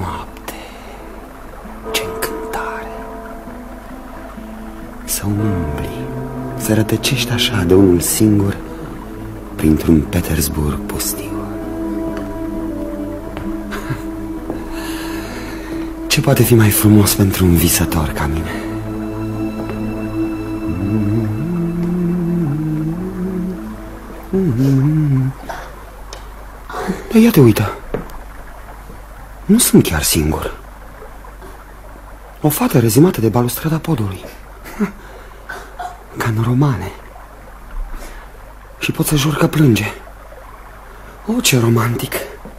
noapte, ce încântare! Să umbli, să rătăcești așa de unul singur printr-un Petersburg pustiu. Ce poate fi mai frumos pentru un visător ca mine? Dar ia te uită, nu sunt chiar singur. O fată rezimată de balustrada podului, ca în romane. Și pot să jur că plânge. O, ce romantic.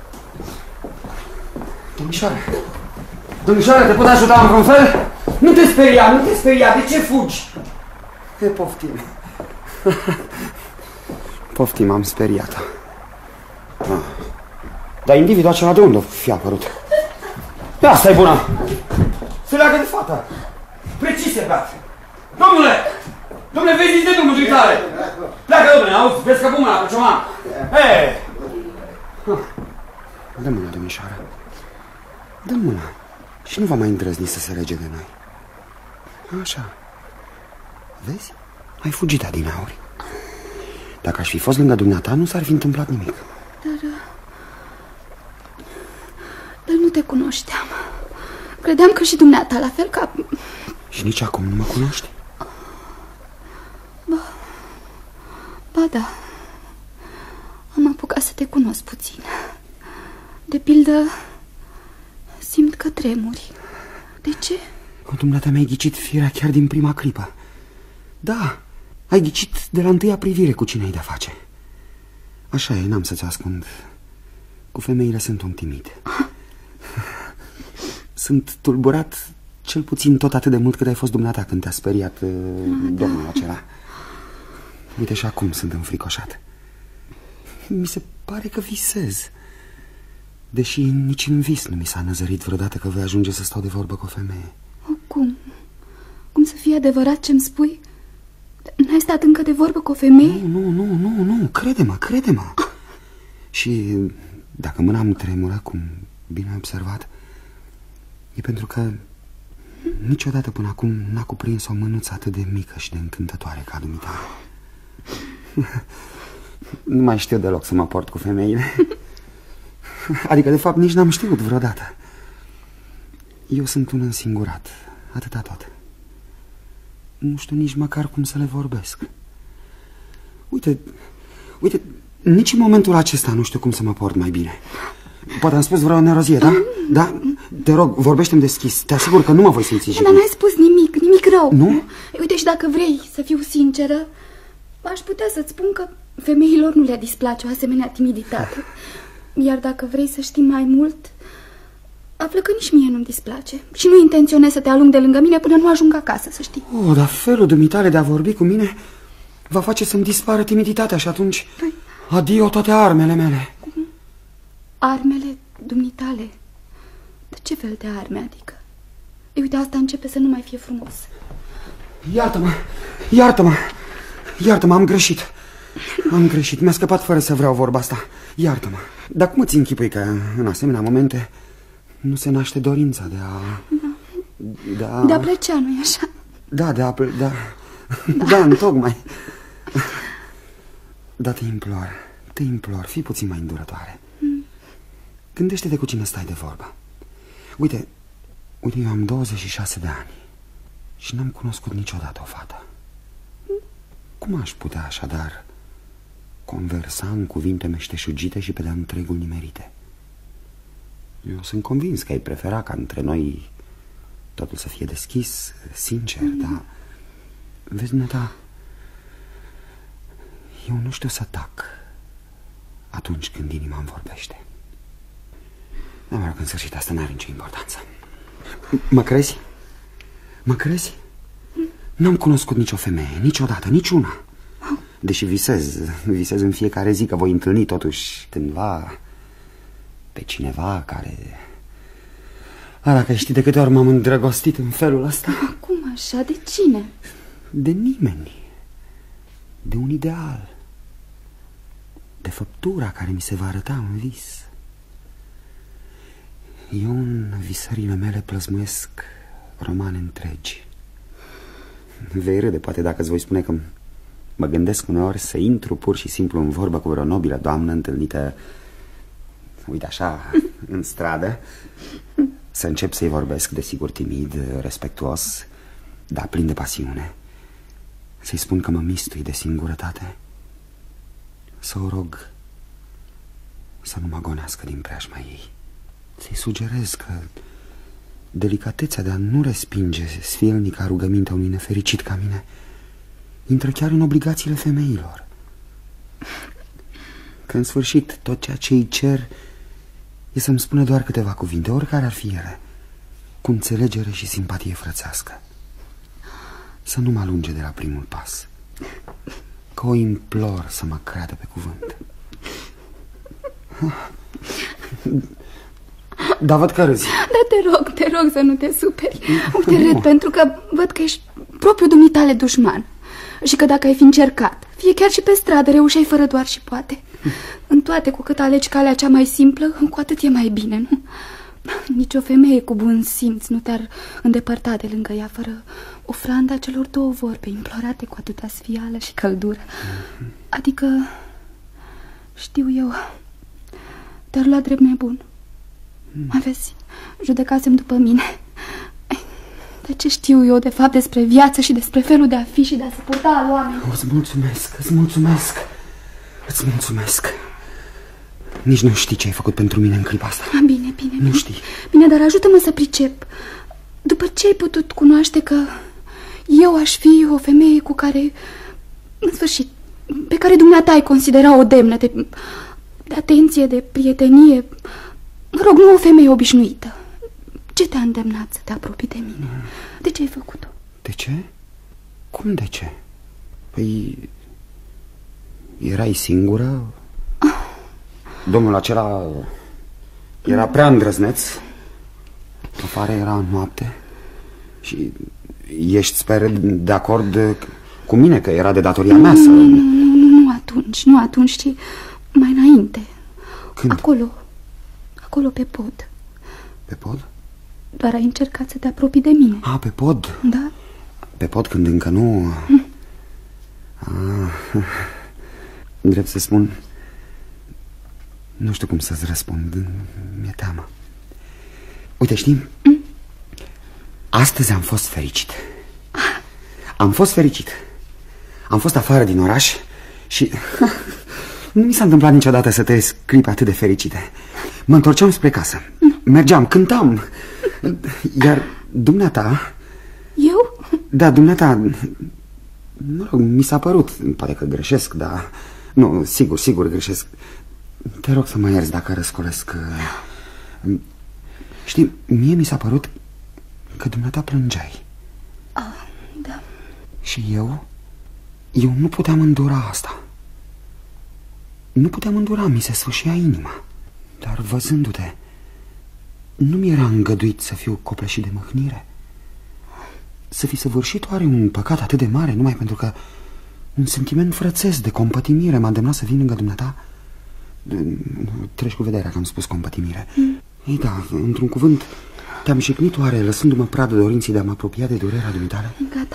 Domnișoară, te pot ajuta în vreun fel? Nu te speria, de ce fugi? Poftim. Poftim, am speriat-o. Dar individul acela de unde fi apărut? Asta e bună. Se leagă de fata. Precis, beat. Domnule, vezi de drumul dumitare. Pleacă, domnule, auzi, vezi că pun mâna pe cioman. Dă mâna, domnișoară. Dă mâna. Și nu va mai îndrăzni să se lege de noi. Așa. Vezi? Ai fugit adineauri. Dacă aș fi fost lângă dumneata, nu s-ar fi întâmplat nimic. Dar nu te cunoșteam. Credeam că și dumneata, la fel ca... Și nici acum nu mă cunoști? Ba da. Am apucat să te cunosc puțin. De pildă, simt că tremuri. De ce? Cu dumneata mi-ai ghicit firea chiar din prima clipă. Da, ai ghicit de la întâia privire cu cine ai de-a face. Așa e, n-am să-ți ascund. Cu femeile sunt un timid. Sunt tulburat cel puțin tot atât de mult cât ai fost dumneata când te-a speriat domnul acela. Uite, și acum sunt înfricoșat. Mi se pare că visez. Deși nici în vis nu mi s-a năzărit vreodată că voi ajunge să stau de vorbă cu o femeie. Cum? Cum să fie adevărat ce-mi spui? N-ai stat încă de vorbă cu o femeie? Nu, crede-mă. Și dacă mâna îmi tremură, cum bine ai observat, e pentru că niciodată până acum n-a cuprins o mânuță atât de mică și de încântătoare ca dumitare. Nu mai știu deloc să mă port cu femeile. Adică, de fapt, nici n-am știut vreodată. Eu sunt un însingurat, atâta tot. Nu știu nici măcar cum să le vorbesc. Uite, nici în momentul acesta nu știu cum să mă port mai bine. Poate am spus vreo nerozie, da? Da? Te rog, vorbește-mi deschis. Te asigur că nu mă voi simți jignit. Dar n-ai spus nimic rău. Nu? Uite, și dacă vrei să fiu sinceră, aș putea să-ți spun că femeilor nu le displace o asemenea timiditate. Iar dacă vrei să știi mai mult, află că nici mie nu-mi displace. Și nu intenționez să te alung de lângă mine până nu ajung acasă, să știi. Dar felul dumitale de a vorbi cu mine va face să-mi dispară timiditatea și atunci adio toate armele mele. Cum? Armele dumitale? De ce fel de arme, adică? Uite, asta începe să nu mai fie frumos. Iartă-mă, am greșit. Mi-a scăpat fără să vreau vorba asta. Iartă-mă. Dar cum îți închipui că în asemenea momente nu se naște dorința de a plăcea, nu-i așa? Da, întocmai. Da, te implor, fii puțin mai îndurătoare. Gândește-te cu cine stai de vorbă. Uite, eu am 26 de ani și n-am cunoscut niciodată o fată. Cum aș putea așadar conversa în cuvinte meșteșugite și pe de-a întregul nimerite? Eu sunt convins că ai prefera ca între noi totul să fie deschis, sincer, dar vezi, dumneata, eu nu știu să tac atunci când inima îmi vorbește. Dar mă rog, în sfârșit, asta n-are nicio importanță. Mă crezi? N-am cunoscut nicio femeie, niciodată, niciuna. Deși visez în fiecare zi că voi întâlni totuși cândva pe cineva care... Dacă știi de câte ori m-am îndrăgostit în felul ăsta. Cum așa? De cine? De nimeni. De un ideal. De făptura care mi se va arăta în vis. Eu în visările mele plăzmuiesc romane întregi. Vei râde, poate, dacă îți voi spune că mă gândesc uneori să intru pur și simplu în vorbă cu vreo nobilă doamnă întâlnită, uite așa, în stradă, să încep să-i vorbesc, desigur timid, respectuos, dar plin de pasiune. Să-i spun că mă mistui de singurătate, să o rog să nu mă gonească din preajma ei, să-i sugerez că delicatețea de a nu respinge sfielnica rugămintea unui nefericit ca mine intră chiar în obligațiile femeilor, că în sfârșit tot ceea ce îi cer e să-mi spună doar câteva cuvinte, oricare ar fi ele, cu înțelegere și simpatie frățească. Să nu mă alunge de la primul pas, că o implor să mă creadă pe cuvânt. Da, văd că râzi. Da, te rog să nu te superi. Uite, râd pentru că văd că ești propriu dumitale dușman și că dacă ai fi încercat, fie chiar și pe stradă, reușeai fără doar și poate. În toate, cu cât alegi calea cea mai simplă, cu atât e mai bine, nu? Nici o femeie cu bun simț nu te-ar îndepărta de lângă ea fără ofranda celor două vorbe implorate cu atâta sfială și căldură. Adică, știu eu, te-ar lua drept nebun. Aveți, judecasem după mine. Dar ce știu eu de fapt despre viață și despre felul de a fi și de a se purta al oamenilor? Îți mulțumesc, îți mulțumesc, îți mulțumesc. Nici nu știi ce ai făcut pentru mine în clipa asta. Bine, Nu știi. Bine, dar ajută-mă să pricep. După ce ai putut cunoaște că eu aș fi o femeie cu care, în sfârșit, pe care dumneata ai considera o demnă de atenție, de prietenie, mă rog, nu o femeie obișnuită, ce te-a îndemnat să te apropii de mine? De ce ai făcut-o? De ce? Cum de ce? Păi, erai singură? Domnul acela era prea îndrăzneț. Afară era noapte. Și ești, sper, de acord cu mine că era de datoria mea să... Nu atunci, ci mai înainte. Când? Acolo pe pod. Pe pod? Doar ai încercat să te apropii de mine. Pe pod? Da. Pe pod când încă nu... Drept să spun, nu știu cum să-ți răspund. Mi-e teamă. Uite, știi, astăzi am fost fericit. Am fost fericit. Am fost afară din oraș și nu mi s-a întâmplat niciodată să trăiesc clipe atât de fericite. Mă întorceam spre casă, mergeam, cântam. Iar dumneata... Eu? Da, dumneata, mă rog, mi s-a părut, poate că greșesc, dar... Nu, sigur greșesc. Te rog să mă ierți dacă răscolesc. Știi, mie mi s-a părut că dumneata plângeai. Da. Și eu nu puteam îndura asta. Nu puteam îndura, mi se sfâșia inima. Dar văzându-te, nu mi era îngăduit să fiu copleșit de mâhnire. Să fi săvârșit oare un păcat atât de mare numai pentru că un sentiment frățesc de compătimire m-a îndemnat să vin lângă dumneata? Treci cu vederea că am spus compătimire. Ei da, într-un cuvânt, te-am șicnit oare lăsându-mă pradă dorinții de a mă apropia de durerea dumitale? Gata.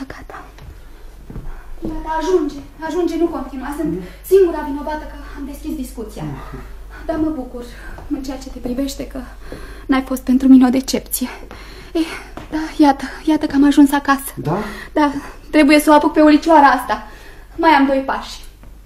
Dar ajunge, nu continua. Sunt singura vinovată că am deschis discuția. Dar mă bucur în ceea ce te privește că n-ai fost pentru mine o decepție. Da, iată că am ajuns acasă. Da? Da, trebuie să o apuc pe ulicioara asta. Mai am 2 pași.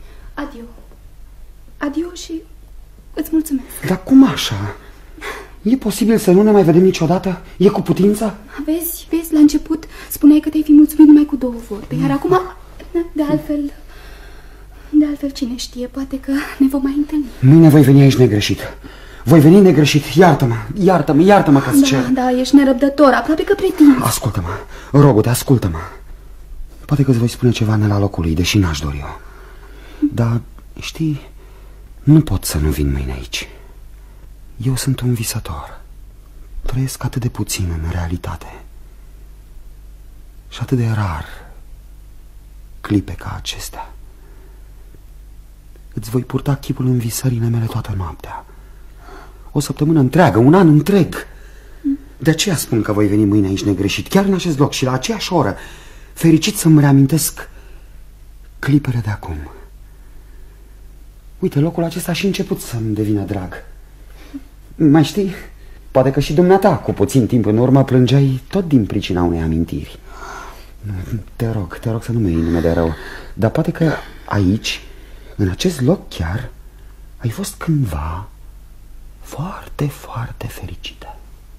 Adio și îți mulțumesc. Dar cum așa? E posibil să nu ne mai vedem niciodată? E cu putință? Vezi, la început spuneai că te-ai fi mulțumit numai cu 2 vorbe. Iar acum, de altfel cine știe, poate că ne vom mai întâlni. Mâine voi veni aici negreșit. Voi veni negreșit, iartă-mă că-ți cer. Da, ești nerăbdător, aproape că pretinzi. Ascultă-mă, rogă-te, ascultă-mă. Poate că îți voi spune ceva ne la locul lui, deși n-aș dori eu. Dar, știi, nu pot să nu vin mâine aici. Eu sunt un visător. Trăiesc atât de puțin în realitate. Și atât de rar clipe ca acestea. Îți voi purta chipul în visările mele toată noaptea. O săptămână întreagă, un an întreg. De aceea spun că voi veni mâine aici negreșit, chiar în acest loc și la aceeași oră, fericit să-mi reamintesc clipele de acum. Uite, locul acesta și început să-mi devină drag. Mai știi, poate că și dumneata, cu puțin timp în urmă, plângeai tot din pricina unei amintiri. Te rog să nu mi iei nume de rău, dar poate că aici, în acest loc chiar, ai fost cândva foarte, foarte fericită.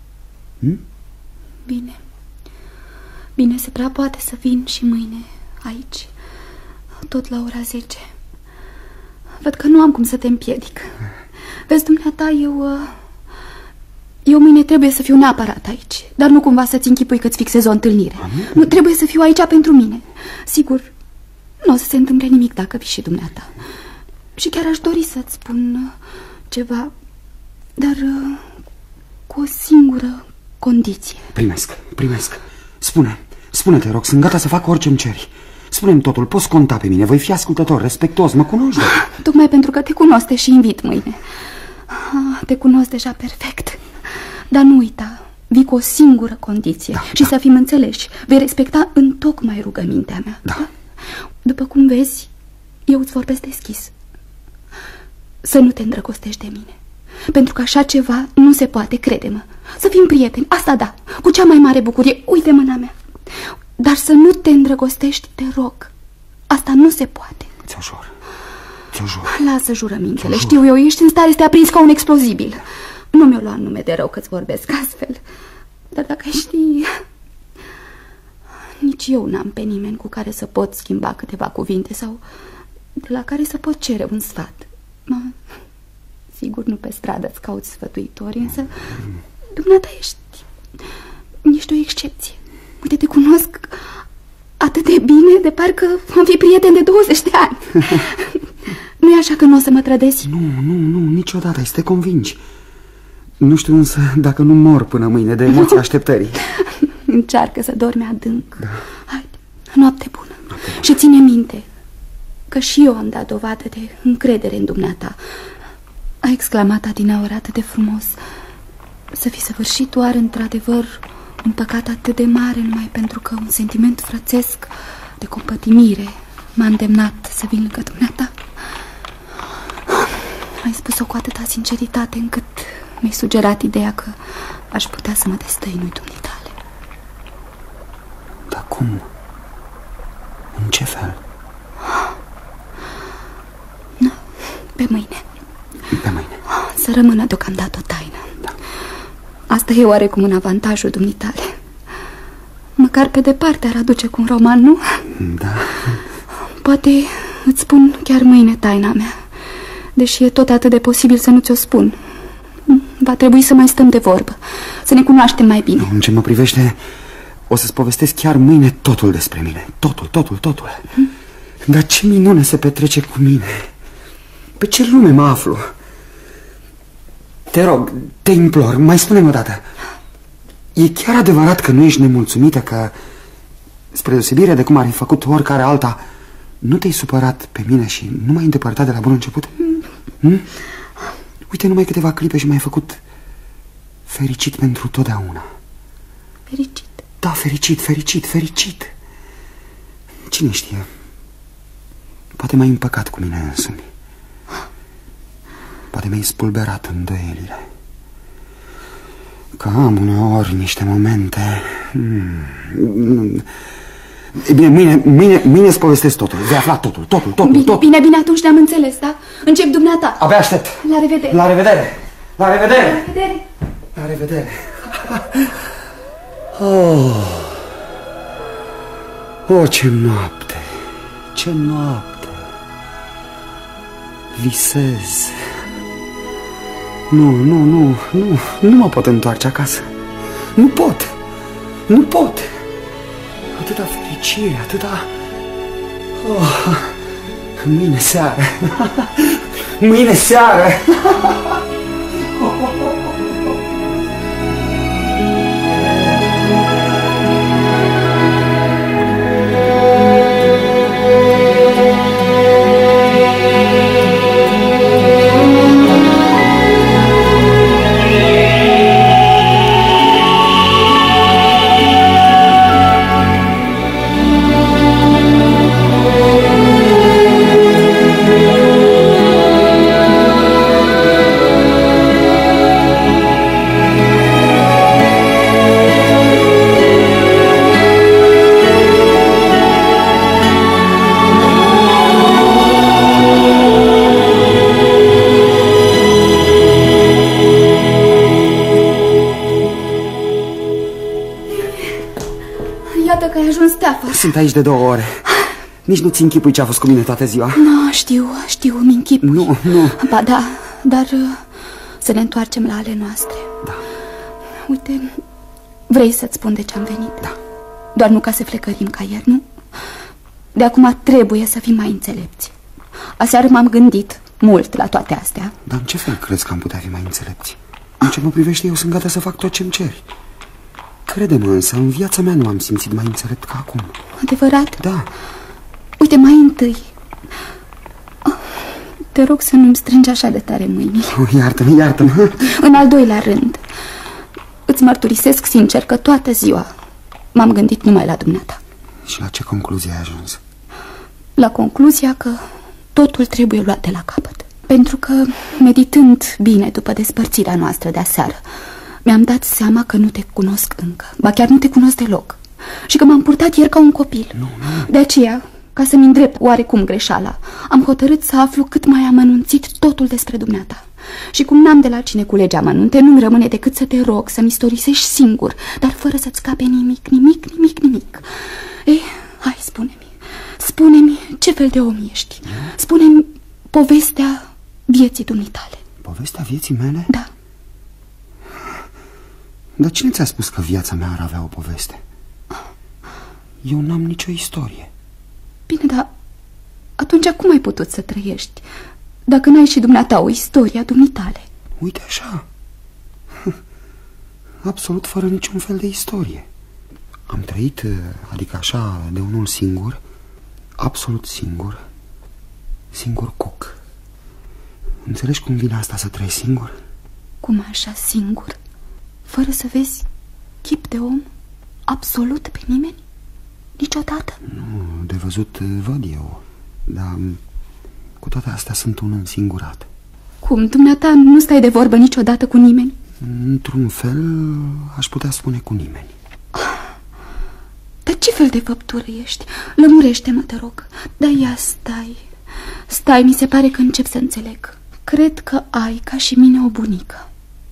Bine, se prea poate să vin și mâine aici, tot la ora 10. Văd că nu am cum să te împiedic. Vezi, dumneata, eu mâine trebuie să fiu neapărat aici. Dar nu cumva să-ți închipui că-ți fixez o întâlnire. Nu, trebuie să fiu aici pentru mine. Sigur, nu o să se întâmple nimic dacă vii și dumneata. Și chiar aș dori să-ți spun ceva, dar cu o singură condiție. Primesc. Spune, te rog, sunt gata să fac orice-mi ceri. Spune-mi totul, poți conta pe mine, voi fi ascultător, respectuos, mă cunoști? Tocmai pentru că te cunosc, te și invit mâine. Te cunosc deja perfect. Dar nu uita, vii cu o singură condiție. Și să fim înțeleși, vei respecta întocmai rugămintea mea. Da. După cum vezi, eu îți vorbesc deschis. Să nu te îndrăgostești de mine, pentru că așa ceva nu se poate, crede-mă. Să fim prieteni, asta da, cu cea mai mare bucurie. Uite mâna mea. Dar să nu te îndrăgostești, te rog. Asta nu se poate. Ți-o jur. Lasă jurămintele, știu eu, ești în stare să te aprinzi ca un explozibil. Nu mi-o lua nume de rău că-ți vorbesc astfel. Dar dacă știi, nici eu n-am pe nimeni cu care să pot schimba câteva cuvinte sau de la care să pot cere un sfat. Sigur, nu pe stradă îți cauți sfătuitori, însă dumneata ești o excepție. Uite, te cunosc atât de bine, de parcă am fi prieten de 20 de ani. Nu-i așa că nu o să mă trădezi? Nu, niciodată, ai să te convingi. Nu știu însă dacă nu mor până mâine de emoția așteptării. Încearcă să dormi adânc. Da. Haide, noapte bună. Și ține minte că și eu am dat dovadă de încredere în dumneata. A exclamat adineaori atât de frumos. Să fi săvârșit oare într-adevăr un păcat atât de mare numai pentru că un sentiment frățesc de compătimire m-a îndemnat să vin lângă dumneata? Ai spus-o cu atâta sinceritate încât mi-ai sugerat ideea că aș putea să mă destăinui dumitale. Dar cum? În ce fel? Pe mâine. Pe mâine. Să rămână deocamdată o taină. Da. Asta e oarecum un avantajul dumitale. Măcar pe departe ar aduce cu un roman, nu? Da. Poate îți spun chiar mâine taina mea, deși e tot atât de posibil să nu ți-o spun. Va trebui să mai stăm de vorbă, să ne cunoaștem mai bine. În ce mă privește, o să-ți povestesc chiar mâine totul despre mine. Totul. Dar ce minune se petrece cu mine. Pe ce lume mă aflu? Te rog, te implor, mai spune-mi o dată. E chiar adevărat că nu ești nemulțumită, că, spre deosebire de cum ar fi făcut oricare alta, nu te-ai supărat pe mine și nu m-ai îndepărtat de la bun început? Uite, numai câteva clipe și m-ai făcut fericit pentru totdeauna. Fericit? Da, fericit. Cine știe? Poate m-ai împăcat cu mine însumi. Poate mi-ai spulberat îndoielile. Că am uneori niște momente... E bine, mâine îți povestesc totul. Vei afla totul. Bine, atunci ne-am înțeles, da? Încep dumneata. Abia aștept. La revedere. La revedere. Oh, ce noapte. Visez. Nu mă pot întoarce acasă. Nu pot. Atâta fericire, atâta... Mâine seară. ajuns, Teafăr? Sunt aici de 2 ore. Nici nu ți închipui ce a fost cu mine toată ziua. Nu, știu, îmi închipui. Nu. Ba da, dar să ne întoarcem la ale noastre. Da. Uite, vrei să-ți spun de ce am venit? Da. Doar nu ca să flecărim ca ieri, nu? De acum trebuie să fim mai înțelepți. Aseară m-am gândit mult la toate astea. Dar în ce fel crezi că am putea fi mai înțelepți? În ce mă privește, eu sunt gata să fac tot ce-mi ceri. Crede-mă însă, în viața mea nu am simțit mai înțelept ca acum. Adevărat? Da. Uite, mai întâi, te rog să nu-mi strângi așa de tare mâinile. Iartă-mă. În al doilea rând, îți mărturisesc sincer că toată ziua m-am gândit numai la dumneata. Și la ce concluzie ai ajuns? La concluzia că totul trebuie luat de la capăt. Pentru că, meditând bine după despărțirea noastră de aseară, mi-am dat seama că nu te cunosc încă. Ba chiar nu te cunosc deloc. Și că m-am purtat ieri ca un copil. Nu. De aceea, ca să-mi îndrept oarecum greșeala, am hotărât să aflu cât mai amănunțit totul despre dumneata. Și cum n-am de la cine culege amănunte, nu-mi rămâne decât să te rog să-mi istorisești singur, dar fără să-ți scape nimic. Ei, hai, spune-mi ce fel de om ești. Spune-mi povestea vieții dumitale. Povestea vieții mele? Da. Dar cine ți-a spus că viața mea ar avea o poveste? Eu n-am nicio istorie. Bine, dar atunci cum ai putut să trăiești dacă n-ai și dumneata o istorie a dumitale? Uite așa. Absolut fără niciun fel de istorie. Am trăit, adică așa, de unul singur, absolut singur cuc. Înțelegi cum vine asta să trăiești singur? Cum așa, singur? Fără să vezi chip de om absolut pe nimeni? Niciodată? Nu, de văzut văd eu, dar cu toate astea sunt un însingurat. Cum, dumneata nu stai de vorbă niciodată cu nimeni? Într-un fel, aș putea spune cu nimeni. Dar ce fel de făptură ești? Lămurește-mă, te rog. Da, ia, stai, mi se pare că încep să înțeleg. Cred că ai, ca și mine, o bunică.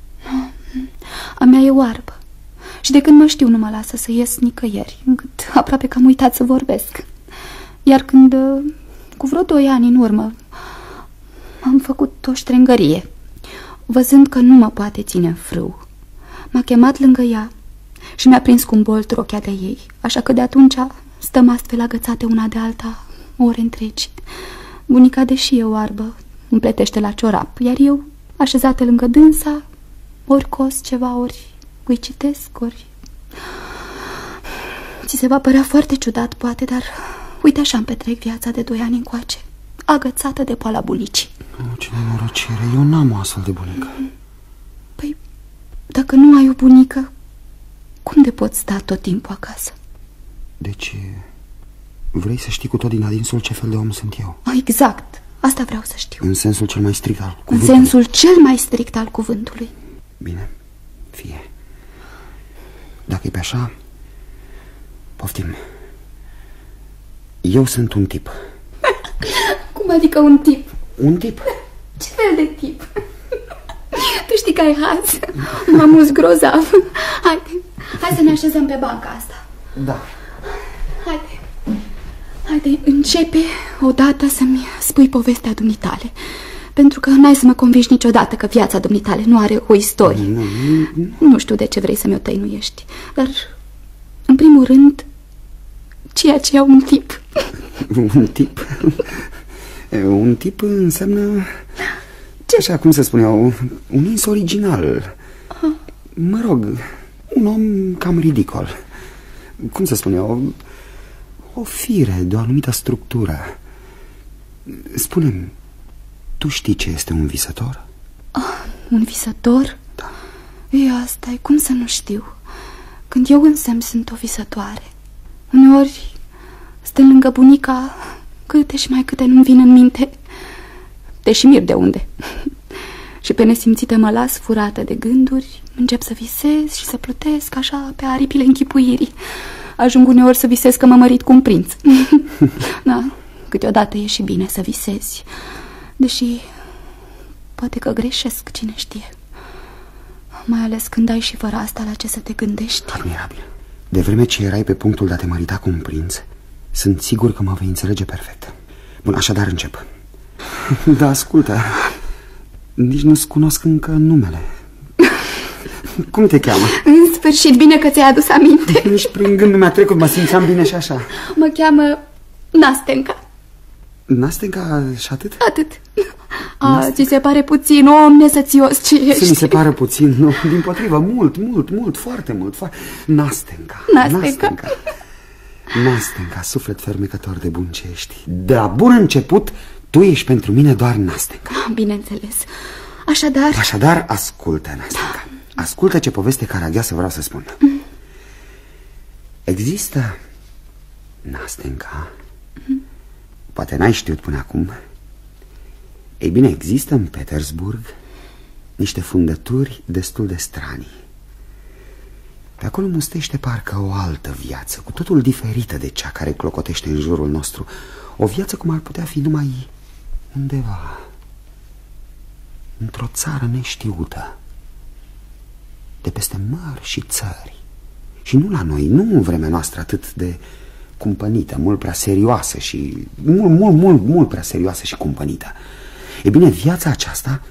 A mea e oarbă și de când mă știu nu mă lasă să ies nicăieri, încât aproape că am uitat să vorbesc. Iar când, cu vreo 2 ani în urmă, am făcut o ștrengărie, văzând că nu mă poate ține în frâu, m-a chemat lângă ea și mi-a prins cu un bolt rochea de ei, așa că de atunci stăm astfel agățate una de alta ore întregi. Bunica, deși e oarbă, îmi pletește la ciorap, iar eu, așezată lângă dânsa, ori cos ceva, ori îi citesc, ori... Ți se va părea foarte ciudat, poate, dar uite așa îmi petrec viața de 2 ani încoace, agățată de boala bunicii. Ce nenorocire, eu n-am o astfel de bunică. Păi, dacă nu ai o bunică, cum de poți sta tot timpul acasă? Deci, vrei să știi cu tot din adinsul ce fel de om sunt eu? Exact, asta vreau să știu. În sensul cel mai strict al cuvântului. În sensul cel mai strict al cuvântului. Bine, fie. Dacă e pe așa, poftim. Eu sunt un tip. Cum adică un tip? Un tip? Ce fel de tip? Tu știi că ai haz. Mă amuz grozav. Hai să ne așezăm pe banca asta. Da. Haide, începe odată să-mi spui povestea dumitale. Pentru că n-ai să mă convingi niciodată că viața dumitale nu are o istorie. Nu știu de ce vrei să mi-o tăinuiești. Dar, în primul rând, ceea ce e un tip. Un tip? Un tip înseamnă... Ce? Așa cum se spunea, un ins original. Mă rog, un om cam ridicol. Cum se spunea, o fire de o anumită structură. Spune-mi, tu știi ce este un visător? Un visător? Da. E, asta e, cum să nu știu? Când eu însem sunt o visătoare. Uneori, stând lângă bunica, câte și mai câte nu-mi vin în minte, te și mir de unde. Și pe nesimțite mă las furată de gânduri, încep să visez și să plutesc așa pe aripile închipuirii. Ajung uneori să visez că mă mărit cu un prinț. Da, câteodată e și bine să visezi, deși poate că greșesc, cine știe. Mai ales când ai și fără asta la ce să te gândești. Admirabil. De vreme ce erai pe punctul de a te mărita cu un prinț, sunt sigur că mă vei înțelege perfect. Bun, așadar încep. Da, ascultă, nici nu-ți cunosc încă numele. Cum te cheamă? În sfârșit, bine că ți-ai adus aminte. Nici prin gând nu mi-a trecut, mă simțeam bine și așa. Mă cheamă Nastenka. Nastenka și atât? Atât. Ți se pare puțin, om nesățios ce ești. Să mi se pare puțin, nu, dimpotrivă, mult, foarte mult. Nastenka. Nastenka, suflet fermecător de bun ce ești. De la bun început, tu ești pentru mine doar Nastenka. Bineînțeles. Așadar, ascultă, Nastenka. Ascultă ce poveste caragioasă vreau să spun. Există, Nastenka, poate n-ai știut până acum. Ei bine, există în Petersburg niște fundături destul de stranii. Pe acolo mustește parcă o altă viață, cu totul diferită de cea care clocotește în jurul nostru. O viață cum ar putea fi numai undeva, într-o țară neștiută, de peste mări și țări. Și nu la noi, nu în vremea noastră atât de cumpănită, mult prea serioasă și mult prea serioasă și cumpănită. E bine, viața aceasta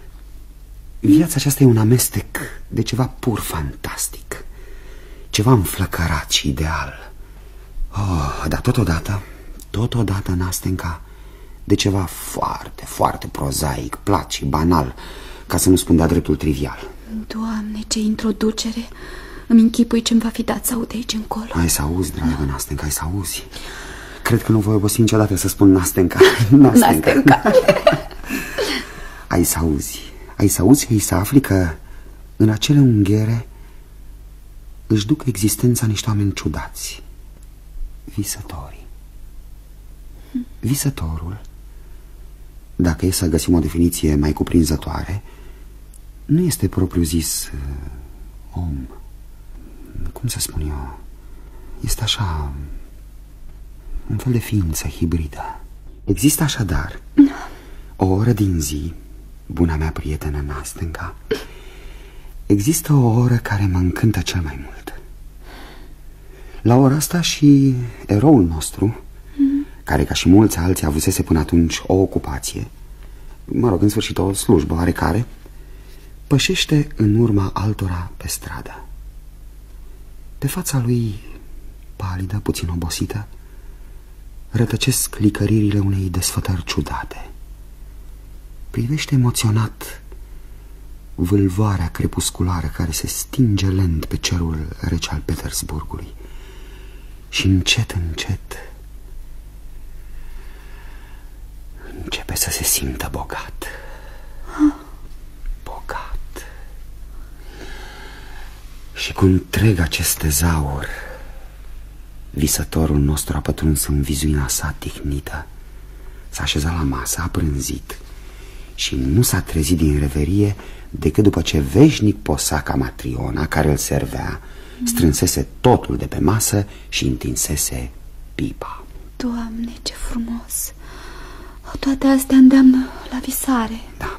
e un amestec de ceva pur fantastic, ceva înflăcărat și ideal. Dar totodată, Nastenka, de ceva foarte, foarte prozaic, plat și banal, ca să nu spun de-a dreptul trivial. Doamne, ce introducere! Îmi închipui ce-mi va fi dat să aud aici încolo. Ai să auzi, dragă Nastenka, ai să auzi. Cred că nu voi obosi niciodată să spun Nastenka. Ai să auzi și să afli că în acele unghiere își duc existența niște oameni ciudați. Visătorii. Visătorul, dacă e să găsim o definiție mai cuprinzătoare, nu este propriu-zis om. Cum să spun eu? Este așa, un fel de ființă hibridă. Există așadar o oră din zi, buna mea prietenă Nastenka, există o oră care mă încântă cel mai mult. La ora asta și eroul nostru, care ca și mulți alții avusese până atunci o ocupație, mă rog, în sfârșit o slujbă oarecare, pășește în urma altora pe stradă. Pe fața lui, palidă, puțin obosită, rătăcesc licăririle unei desfătări ciudate. Privește emoționat vâlvoarea crepusculară care se stinge lent pe cerul rece al Petersburgului și încet începe să se simtă bogat. Și cu întreg acest tezaur, visătorul nostru a pătruns în vizuina sa tihnită, s-a așezat la masă, a prânzit și nu s-a trezit din reverie decât după ce veșnic posaca Matriona, care îl servea, strânsese totul de pe masă și întinsese pipa. Doamne, ce frumos! Toate astea îndeamnă la visare. Da.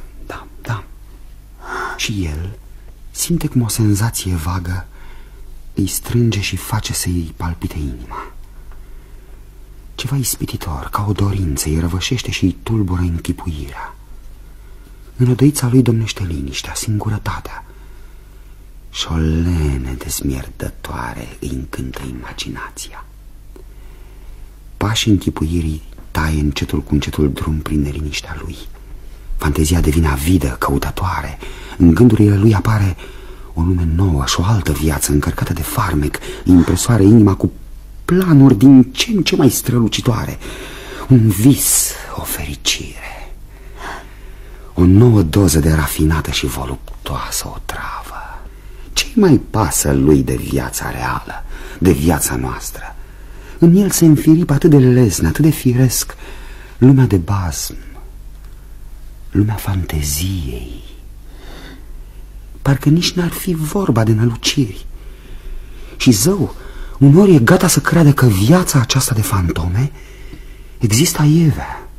Și el simte cum o senzație vagă îi strânge și face să-i palpite inima. Ceva ispititor, ca o dorință, îi răvășește și îi tulbură închipuirea. În odăița lui domnește liniștea, singurătatea și o lene dezmierdătoare îi încântă imaginația. Pașii închipuirii taie încetul cu încetul drum prin neliniștea lui. Fantezia devine avidă, căutătoare. În gândurile lui apare o lume nouă și o altă viață încărcată de farmec, impresoare inima cu planuri din ce în ce mai strălucitoare. Un vis, o fericire, o nouă doză de rafinată și voluptoasă otravă. Ce-i mai pasă lui de viața reală, de viața noastră? În el se înfiripă atât de lesne, atât de firesc lumea de bazm, lumea fanteziei. Parcă nici n-ar fi vorba de năluciri. Și zău, uneori e gata să creadă că viața aceasta de fantome există aievea,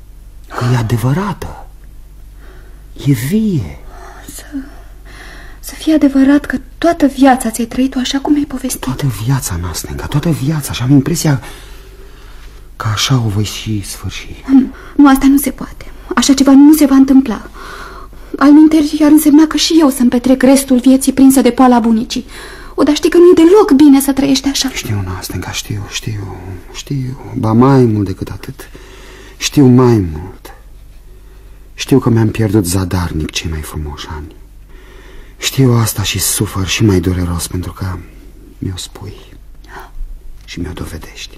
că e adevărată, e vie. Să Să fie adevărat că toată viața ți-ai trăit-o așa cum ai povestit? Toată viața, Nastenka, toată viața. Și am impresia că așa o voi și sfârși. Nu, asta nu se poate. Așa ceva nu se va întâmpla. Alminteri ar însemna că și eu să-mi petrec restul vieții prinsă de poala bunicii. O, dar știi că nu-i deloc bine să trăiești așa. Știu, Nastenka, știu. Ba mai mult decât atât. Știu mai mult. Știu că mi-am pierdut zadarnic cei mai frumoși ani. Știu asta și sufăr și mai dureros pentru că mi-o spui și mi-o dovedești.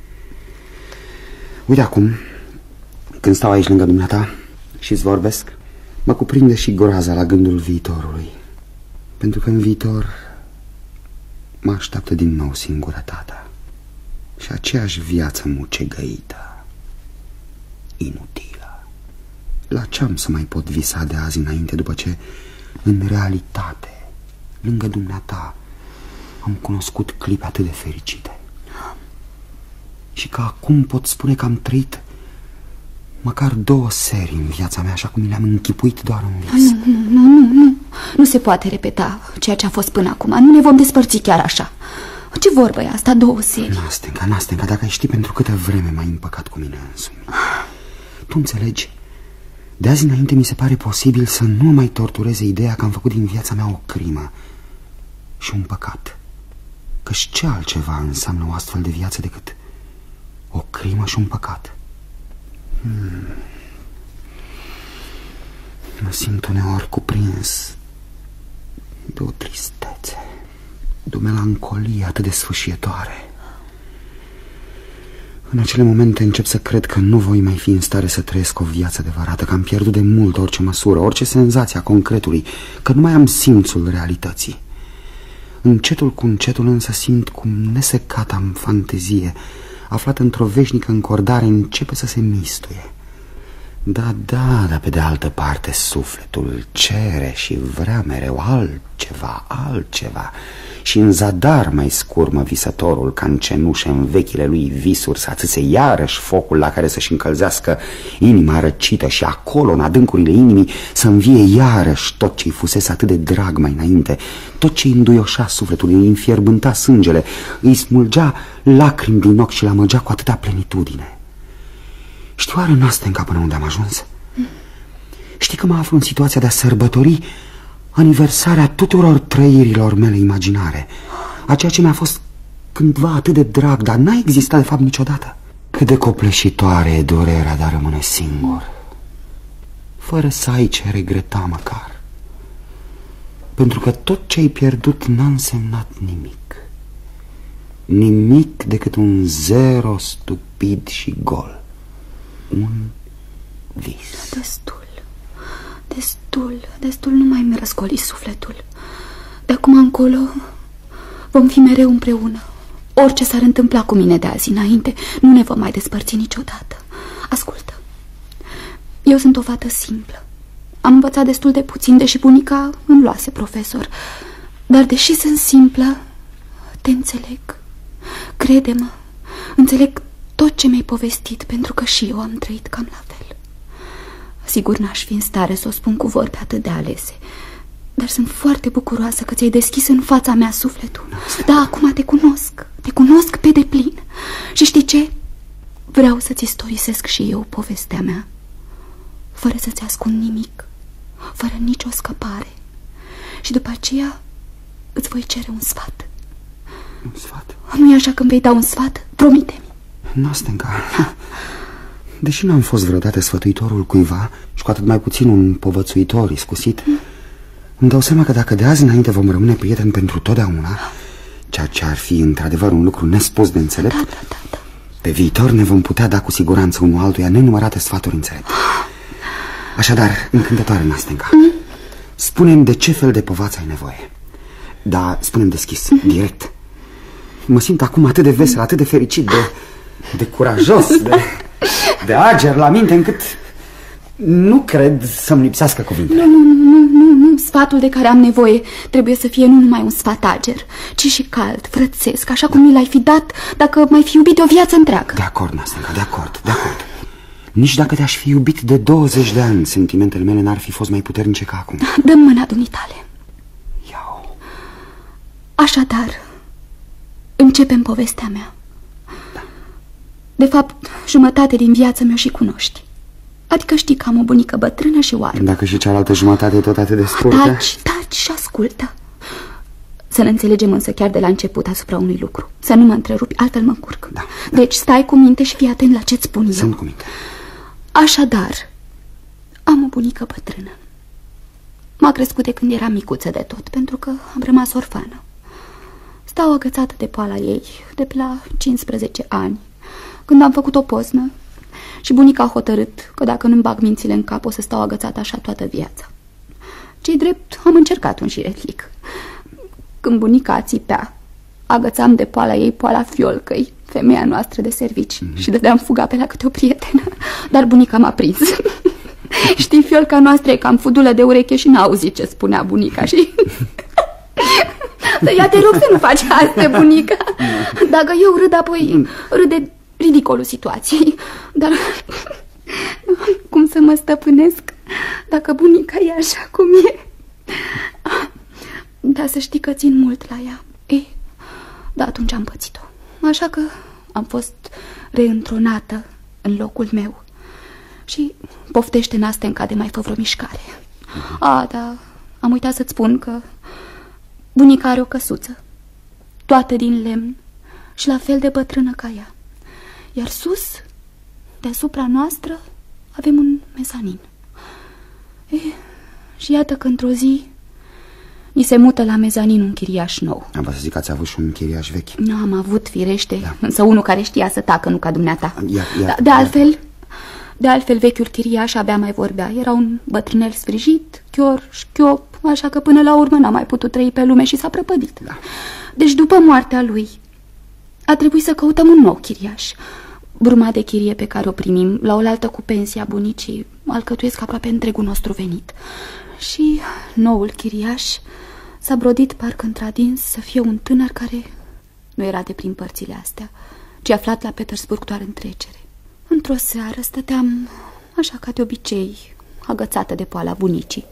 Uite acum, când stau aici lângă dumneata și-ți vorbesc, mă cuprinde și groaza la gândul viitorului. Pentru că în viitor mă așteaptă din nou singurătatea și aceeași viață mucegăită, inutilă. La ce am să mai pot visa de azi înainte după ce, în realitate, lângă dumneata, am cunoscut clipe atât de fericite? Și că acum pot spune că am trăit măcar 2 serii în viața mea, așa cum mi le-am închipuit doar în vis. Nu se poate repeta ceea ce a fost până acum. Nu ne vom despărți chiar așa. Ce vorbă e asta, 2 serii? Nastenka, dacă ai ști pentru câtă vreme m-ai împăcat cu mine însumi. Tu înțelegi? De azi înainte mi se pare posibil să nu mai tortureze ideea că am făcut din viața mea o crimă și un păcat. Căci ce altceva înseamnă o astfel de viață decât o crimă și un păcat? Mă simt uneori cuprins de o tristețe, de o melancolie atât de sfâșietoare. În acele momente încep să cred că nu voi mai fi în stare să trăiesc o viață adevărată, că am pierdut de mult orice măsură, orice senzație a concretului, că nu mai am simțul realității. Încetul cu încetul însă simt cum nesecata în fantezie, aflată într-o veșnică încordare, începe să se mistuie. Da, dar pe de altă parte sufletul cere și vrea mereu altceva. Și în zadar mai scurmă visătorul ca în cenușă în vechile lui visuri să atâțe iarăși focul la care să-și încălzească inima răcită și acolo, în adâncurile inimii, să învie iarăși tot ce-i fusese atât de drag mai înainte, tot ce-i înduioșa sufletul, îi înfierbânta sângele, îi smulgea lacrimi din ochi și l-amăgea cu atâta plenitudine. Știi oare, Nastenka, până unde am ajuns? Știi că mă aflu în situația de a sărbători aniversarea tuturor trăirilor mele imaginare, a ceea ce mi-a fost cândva atât de drag, dar n-a existat de fapt niciodată. Cât de copleșitoare e durerea de a rămâne singur, fără să ai ce regreta măcar, pentru că tot ce ai pierdut n-a însemnat nimic. Nimic decât un zero stupid și gol. Un vis. Destul, nu mai mi răscoli sufletul. De acum încolo vom fi mereu împreună. Orice s-ar întâmpla cu mine de azi înainte, nu ne vom mai despărți niciodată. Ascultă, eu sunt o fată simplă. Am învățat destul de puțin, deși bunica îmi luase profesor. Dar deși sunt simplă, te înțeleg. Crede-mă, înțeleg tot ce mi-ai povestit, pentru că și eu am trăit cam la fel. Sigur n-aș fi în stare să o spun cu vorbe atât de alese, dar sunt foarte bucuroasă că ți-ai deschis în fața mea sufletul. Da, acum te cunosc pe deplin. Și știi ce? Vreau să-ți istorisesc și eu povestea mea, fără să-ți ascund nimic, fără nicio scăpare. Și după aceea îți voi cere un sfat. Un sfat? Nu-i așa că îmi vei da un sfat? Promite-mi. Nastenka, deși n-am fost vreodată sfătuitorul cuiva și cu atât mai puțin un povățuitor iscusit, îmi dau seama că dacă de azi înainte vom rămâne prieteni pentru totdeauna, ceea ce ar fi într-adevăr un lucru nespus de înțelept, da. Pe viitor ne vom putea da cu siguranță unul altuia nenumărate sfaturi înțelepte. Așadar, încântătoare, Nastenka, spune-mi de ce fel de povață ai nevoie. Da, spune-mi deschis, direct. Mă simt acum atât de vesel, atât de fericit, de curajos, de ager la minte, încât nu cred să-mi lipsească cuvintele. Nu, sfatul de care am nevoie trebuie să fie nu numai un sfat ager, ci și cald, frățesc, așa cum mi l-ai fi dat dacă m-ai fi iubit o viață întreagă. De acord, Nastenka, de acord. Nici dacă te-aș fi iubit de 20 de ani, sentimentele mele n-ar fi fost mai puternice ca acum. Dă-mi mâna dumitale. Așadar, începem povestea mea. De fapt, jumătate din viață mi-o și cunoști. Adică știi că am o bunică bătrână și oarbă. Dacă și cealaltă jumătate e tot atât de scurtă. Taci și ascultă. Să ne înțelegem însă chiar de la început asupra unui lucru. Să nu mă întrerupi, altfel mă încurc. Da. Deci stai cu minte și fii atent la ce-ți spun eu. Sunt cu minte. Așadar, am o bunică bătrână. M-a crescut de când era micuță de tot, pentru că am rămas orfană. Stau agățată de poala ei de pe la 15 ani, când am făcut o poznă și bunica a hotărât că dacă nu-mi bag mințile în cap o să stau agățată așa toată viața. Ce-i drept, am încercat un șiretlic. Când bunica țipea, agățam de poala ei poala Fiolcăi, femeia noastră de servici, și dădeam fuga pe la câte o prietenă. Dar bunica m-a prins. Știi, Fiolca noastră e cam fudulă de ureche și n-auzi ce spunea bunica și... Ia te rog să nu faci asta, bunica. Dacă eu râd, apoi râde ridicolul situației. Dar cum să mă stăpânesc dacă bunica e așa cum e? Dar să știi că țin mult la ea. Da, atunci am pățit-o. Așa că am fost reîntronată în locul meu. Și poftește Nastenca de mai fă vreo mișcare. Da, am uitat să-ți spun că bunica are o căsuță, toată din lemn și la fel de bătrână ca ea. Iar sus, deasupra noastră, avem un mezanin. Și iată că într-o zi ni se mută la mezanin un chiriaș nou. Am văzut să zic că ați avut și un chiriaș vechi. Nu, am avut, firește, da. Însă unul care știa să tacă, nu ca dumneata. De altfel, vechiul chiriaș abia mai vorbea. Era un bătrânel sfrijit, chior, șchiop, așa că până la urmă n-a mai putut trăi pe lume și s-a prăpădit. Da. Deci după moartea lui a trebuit să căutăm un nou chiriaș. Bruma de chirie pe care o primim la oaltă cu pensia bunicii alcătuiesc aproape întregul nostru venit. Și noul chiriaș s-a brodit parcă într-adins să fie un tânăr care nu era de prin părțile astea, ci aflat la Petersburg doar în trecere. Într-o seară stăteam, așa ca de obicei, agățată de poala bunicii.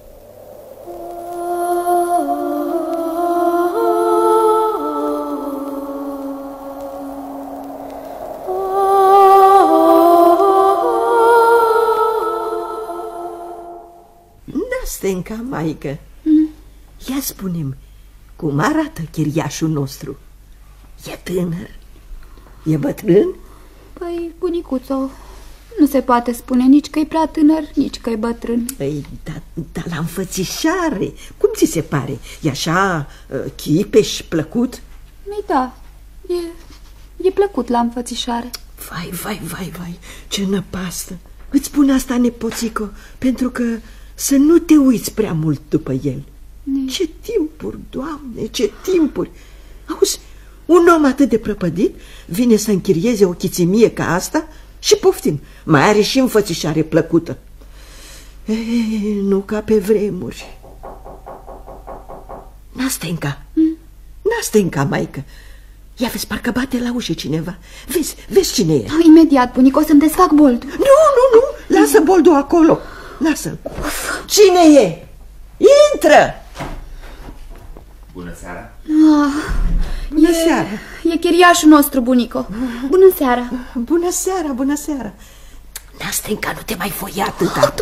Nastenca, maică, ia spune-mi, cum arată chiriașul nostru? E tânăr? E bătrân? Păi, bunicuțo, nu se poate spune nici că e prea tânăr, nici că e bătrân. Păi, dar la înfățișare, cum ți se pare? E așa chipeș, plăcut? Da, e plăcut la înfățișare. Vai, ce năpastă! Îți spun asta, nepoțico, pentru că să nu te uiți prea mult după el. Ce timpuri, Doamne, ce timpuri! Auzi, un om atât de prăpădit vine să închirieze o chițimie ca asta și poftim, mai are și înfățișare plăcută. Nu ca pe vremuri. Nastenca, maică, ia vezi, parcă bate la ușă cineva. Vezi cine e? Imediat, bunic, o să-mi desfac boldul. Nu, lasă boldul acolo. Lasă-l. Cine e? Intră! Bună seara. Bună seara. E chiriașul nostru, bunico. Bună seara. Bună seara. Nastenca, nu te mai foi atâta.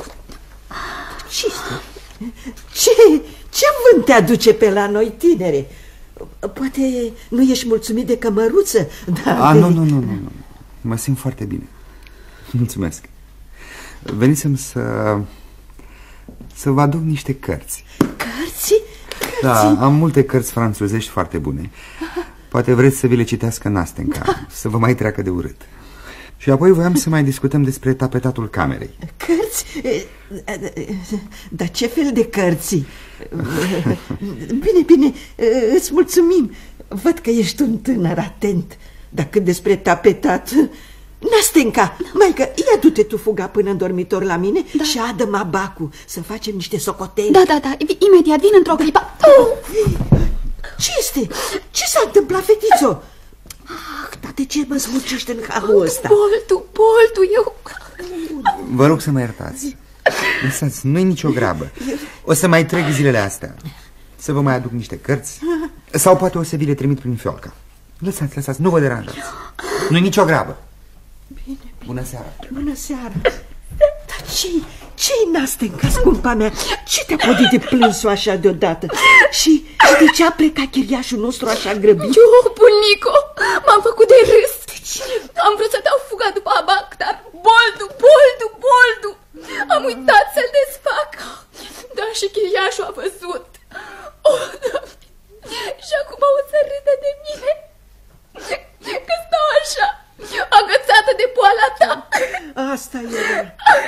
Ce vânt te aduce pe la noi, tinere? Poate nu ești mulțumit de cămăruță? Nu. Mă simt foarte bine. Mulțumesc. Venisem să vă aduc niște cărți. Cărți? Da, am multe cărți franțuzești foarte bune. Poate vreți să vi le citească Nastenca, să vă mai treacă de urât. Și apoi voiam să mai discutăm despre tapetatul camerei. Cărți? Dar ce fel de cărți? Bine, îți mulțumim. Văd că ești un tânăr atent. Dar cât despre tapetat... Nastenca, maică, ia du-te tu fuga până în dormitor la mine și adă-mă abacul să facem niște socoteli. Da, imediat, vin într-o clipă. Ce este? Ce s-a întâmplat, fetițo? Dar de ce mă smucește în halul ăsta? Boltul, eu... Vă rog să mă iertați. Lăsați, nu-i nicio grabă. O să mai trec zilele astea. Să vă mai aduc niște cărți Sau poate o să vi le trimit prin fiolcă. Lăsați, nu vă deranjați. Nu-i nicio grabă. Bine. Bună seara. Bună seara. Dar ce-i Nastenca, scumpa mea? Ce te-a podit de plânsul așa deodată? Și de ce a plecat chiriașul nostru așa grăbit? Eu, bunico, m-am făcut de râs. Am vrut să dau fuga după abac, dar boldu. Am uitat să-l desfac. Dar și chiriașul a văzut. Oh, Doamne. Și acum o să râdă de mine că stau așa, agățată de poala ta. Asta era.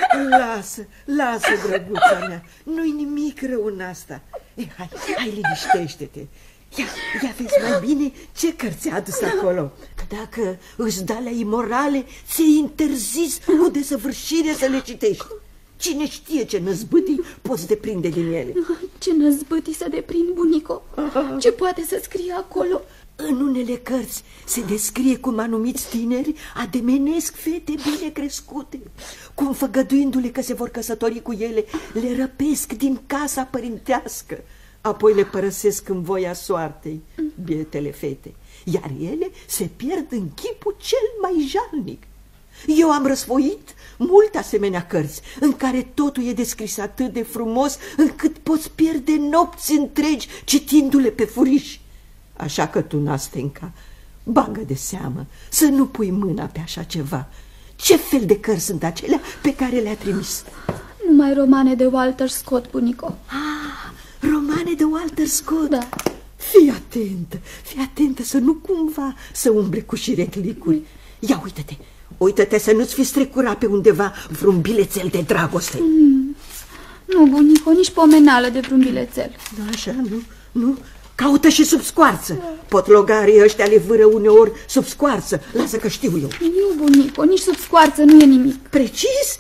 Lasă, drăguța mea. Nu-i nimic rău în asta. Hai, liniștește-te. Ia vezi mai bine ce cărți a adus acolo. Dacă îți da la imorale, ți-e interzis cu desăvârșire să le citești. Cine știe ce năzbâtii poți deprinde din ele. Ce năzbâtii să deprind, bunico? Ce poate să scrie acolo? În unele cărți se descrie cum anumiți tineri ademenesc fete bine crescute, cum făgăduindu-le că se vor căsători cu ele, le răpesc din casa părintească, apoi le părăsesc în voia soartei, bietele fete, iar ele se pierd în chipul cel mai jalnic. Eu am răsfoit multe asemenea cărți în care totul e descris atât de frumos încât poți pierde nopți întregi citindu-le pe furiș. Așa că tu, Nastenca, bagă de seamă să nu pui mâna pe așa ceva. Ce fel de cărți sunt acelea pe care le-a trimis? Numai romane de Walter Scott, bunico. Romane de Walter Scott? Da. Fii atentă să nu cumva să umbre cu șiretlicuri. Ia uită-te să nu-ți fi strecurat pe undeva vreun bilețel de dragoste. Nu, bunico, nici pomenală de vreun bilețel. Așa, nu. Caută și sub scoarță. Potlogarii ăștia le vâră uneori sub scoarță. Lasă că știu eu. Nu, bunico, nici sub scoarță nu e nimic. Precis?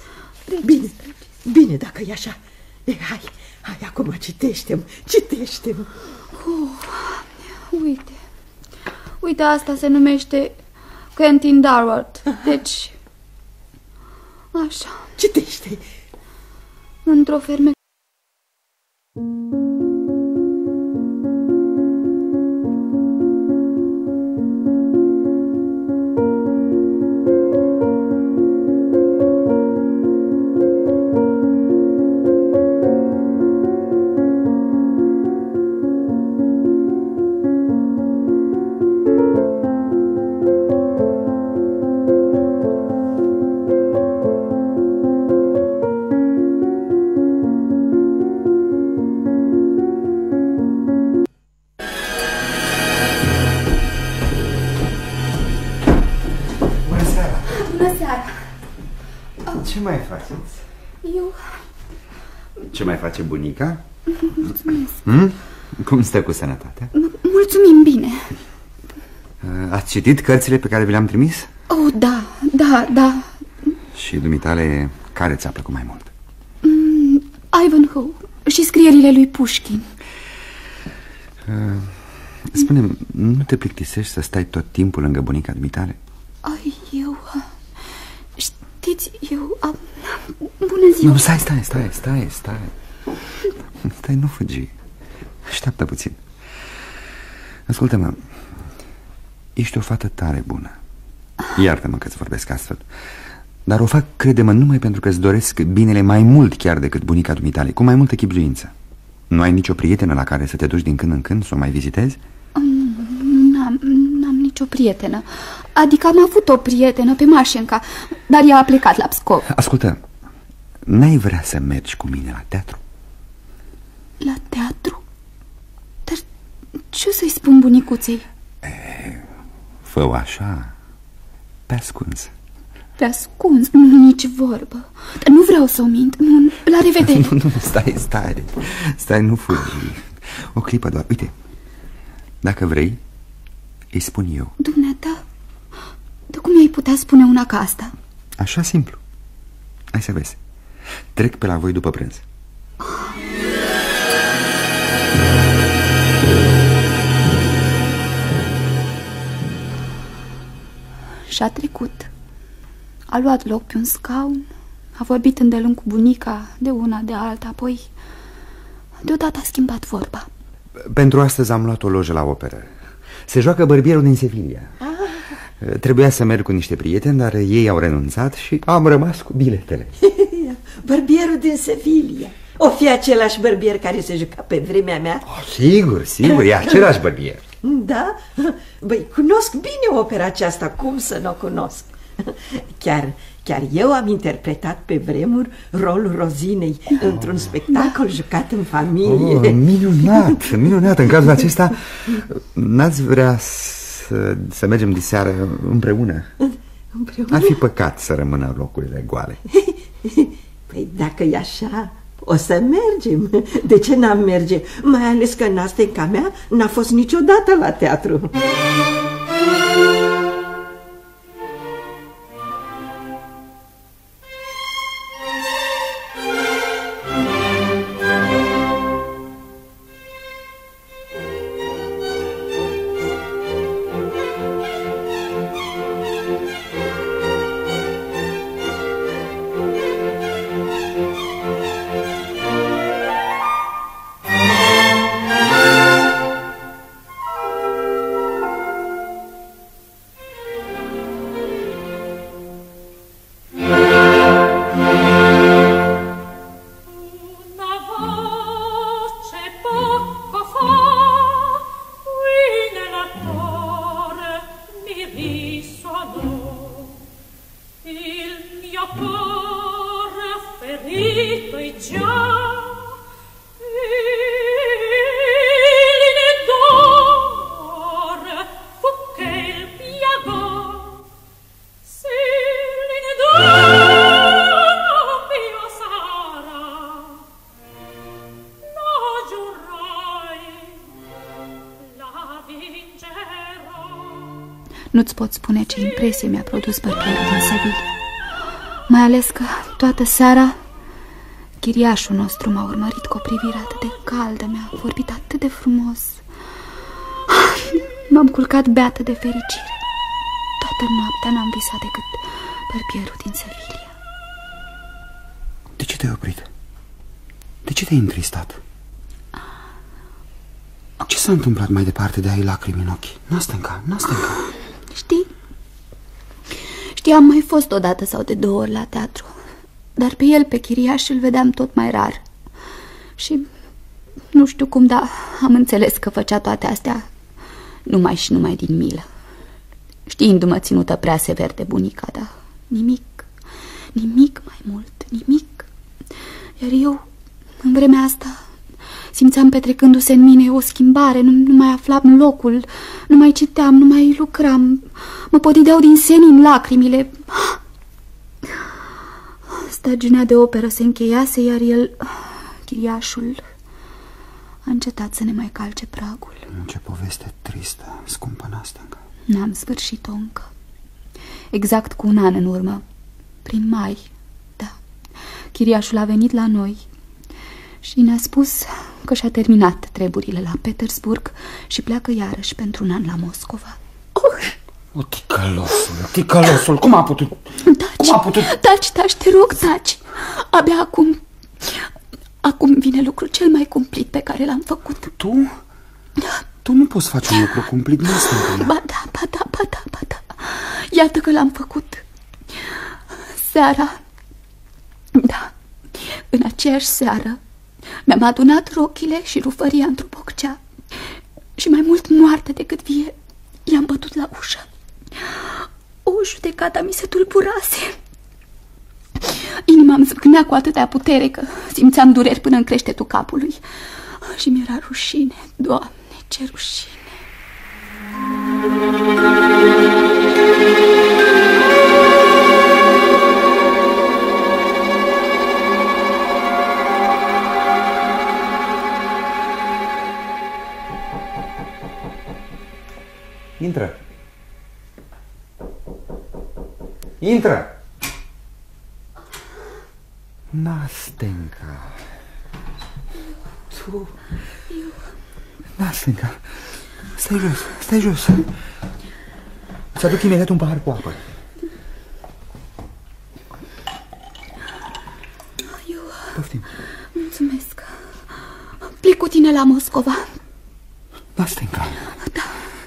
Bine, dacă e așa. Hai, acum citește-mi. Uite, asta se numește Quentin Durward. Deci, așa. Citește. Într-o ferme. Ce mai faceți? Eu... Ce mai face bunica? Mulțumesc. Cum stă cu sănătatea? Mulțumim bine. Ați citit cărțile pe care vi le-am trimis? Oh, da. Și dumitale, care ți-a plăcut mai mult? Ivanhoe și scrierile lui Pușkin. Spune-mi, nu te plictisești să stai tot timpul lângă bunica dumitale? Eu... Știți, eu... Bună ziua! Nu, stai, nu fugi. Așteaptă puțin. Ascultă-mă, ești o fată tare bună. Iartă-mă că-ți vorbesc astfel, dar o fac, crede-mă, numai pentru că îți doresc binele mai mult chiar decât bunica dumitale, cu mai multă chibzuință. Nu ai nicio prietenă la care să te duci din când în când să o mai vizitezi? N-am nicio prietenă. Adică am avut o prietenă pe Mașenca, dar ea a plecat la Pskov. Ascultă, n-ai vrea să mergi cu mine la teatru? La teatru? Dar ce o să-i spun bunicuței? Fă-o așa, pe ascuns. Pe ascuns? Nu, nici vorbă. Dar nu vreau să o mint. Nu, la revedere. Nu, stai, nu fugi. O clipă doar, uite. Dacă vrei, îi spun eu. Dumneata? De cum i-ai putea spune una ca asta? Așa simplu. Hai să vezi. Trec pe la voi după prânz. Și-a trecut. A luat loc pe un scaun, a vorbit îndelung cu bunica de una de alta, apoi deodată a schimbat vorba. Pentru astăzi am luat o lojă la operă. Se joacă Bărbierul din Sevilla. Trebuia să merg cu niște prieteni, dar ei au renunțat și am rămas cu biletele. Bărbierul din Sevilla. O fi același bărbier care se juca pe vremea mea? Sigur, sigur, e același bărbier. Da? Băi, cunosc bine opera aceasta, cum să nu o cunosc? Chiar eu am interpretat pe vremuri rolul Rozinei într-un spectacol jucat în familie. Minunat, minunat. În cazul acesta n-ați vrea să mergem diseară împreună? Ar fi păcat să rămână locurile goale. Păi dacă e așa, o să mergem. De ce n-am merge? Mai ales că Nastenca mea n-a fost niciodată la teatru. Nu-ți pot spune ce impresie mi-a produs Bărbierul din Sevilla. Mai ales că toată seara chiriașul nostru m-a urmărit cu o privire atât de caldă, mi-a vorbit atât de frumos. M-am culcat beată de fericire. Toată noaptea n-am visat decât Bărbierul din Sevilla. De ce te-ai oprit? De ce te-ai întristat? Ce s-a întâmplat mai departe de ai lacrimi în ochi? Nastenca, Nastenca. Știi, am mai fost odată sau de 2 ori la teatru, dar pe el, pe chiriaș, îl vedeam tot mai rar. Și nu știu cum, dar am înțeles că făcea toate astea numai și numai din milă, știindu-mă ținută prea sever de bunica, dar nimic mai mult, nimic. Iar eu, în vremea asta, simțeam petrecându-se în mine o schimbare, nu mai aflam locul, nu mai citeam, nu mai lucram, mă podideau din senin lacrimile. Stagiunea de operă se încheiase, iar el, chiriașul, a încetat să ne mai calce pragul. Ce poveste tristă, scumpă Nastenca. N-am sfârșit-o încă. Exact cu 1 an în urmă, prin mai, da, chiriașul a venit la noi și ne-a spus că și-a terminat treburile la Petersburg și pleacă iarăși pentru 1 an la Moscova. O, ticălosul, cum a putut? Taci, te rog, taci. Abia acum vine lucrul cel mai cumplit pe care l-am făcut. Tu? Tu nu poți face un lucru cumplit, Nastenca. Ba da. Iată că l-am făcut. Seara, da, în aceeași seară, mi-am adunat rochile și rufăria într-o boccea și mai mult moartă decât vie i-am bătut la ușă. O, judecata mi se tulburase. Inima îmi zâcnea cu atâtea putere că simțeam dureri până în creștetul capului. Și mi-era rușine, Doamne, ce rușine. Intră! Nastenca. Tu... Nastenca, stai jos. Îți aduc imediat un pahar cu apă. Poftim. Mulțumesc. Plec cu tine la Moscova. Nastenca. Da.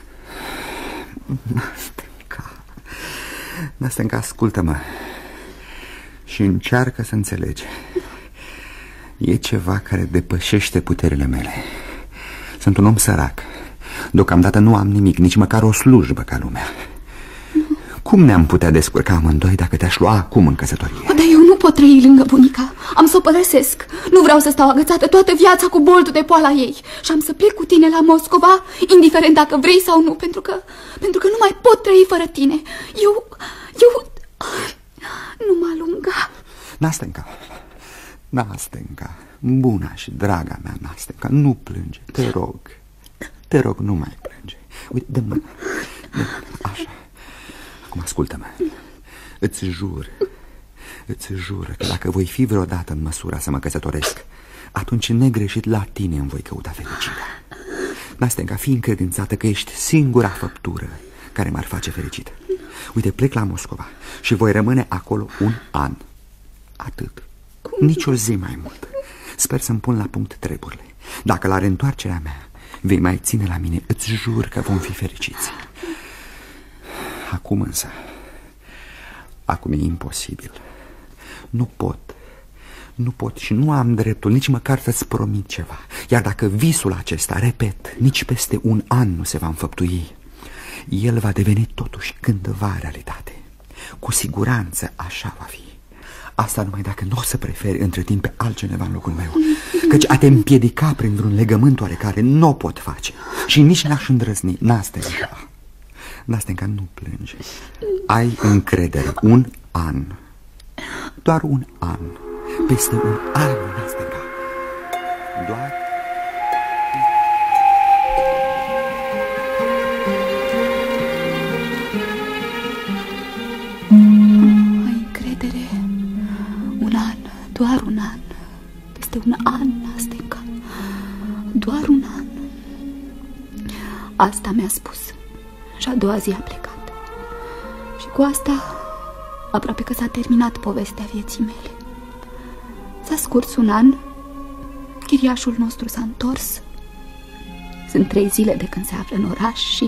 Nastenca, ascultă-mă și încearcă să înțelegi. E ceva care depășește puterile mele. Sunt un om sărac. Deocamdată nu am nimic, nici măcar o slujbă ca lumea. Cum ne-am putea descurca amândoi dacă te-aș lua acum în căsătorie? Dar eu nu pot trăi lângă bunica. Am să o părăsesc. Nu vreau să stau agățată toată viața cu boltul de poala ei. Și am să plec cu tine la Moscova, indiferent dacă vrei sau nu, pentru că nu mai pot trăi fără tine. Eu nu mă alunga. Nastenca, buna și draga mea Nastenca, nu plânge, te rog, nu mai plânge. Uite, dă-mă, așa. Acum ascultă-mă. Îți jur că dacă voi fi vreodată în măsura să mă căsătoresc, atunci negreșit la tine îmi voi căuta fericirea. Nastenca, fii încredințată că ești singura făptură care m-ar face fericită. Uite, plec la Moscova și voi rămâne acolo un an. Atât. Nici o zi mai mult. Sper să-mi pun la punct treburile. Dacă la reîntoarcerea mea vei mai ține la mine, îți jur că vom fi fericiți. Acum însă, acum e imposibil. Nu pot și nu am dreptul nici măcar să-ți promit ceva. Iar dacă visul acesta, repet, nici peste un an nu se va înfăptui, el va deveni totuși cândva realitate. Cu siguranță așa va fi. Asta numai dacă nu o să preferi între timp pe altcineva în locul meu. Căci a te împiedica prin vreun legământ oarecare nu o pot face. Și nici n-aș îndrăzni. Nastenca, nu plânge. Ai încredere. Un an. Doar un an. Peste un an, Nastenca. Doar... Doar un an. Peste un an, Nastenca. Doar un an. Asta mi-a spus. Și a doua zi a plecat. Și cu asta aproape că s-a terminat povestea vieții mele. S-a scurs un an. Chiriașul nostru s-a întors. Sunt 3 zile de când se află în oraș și...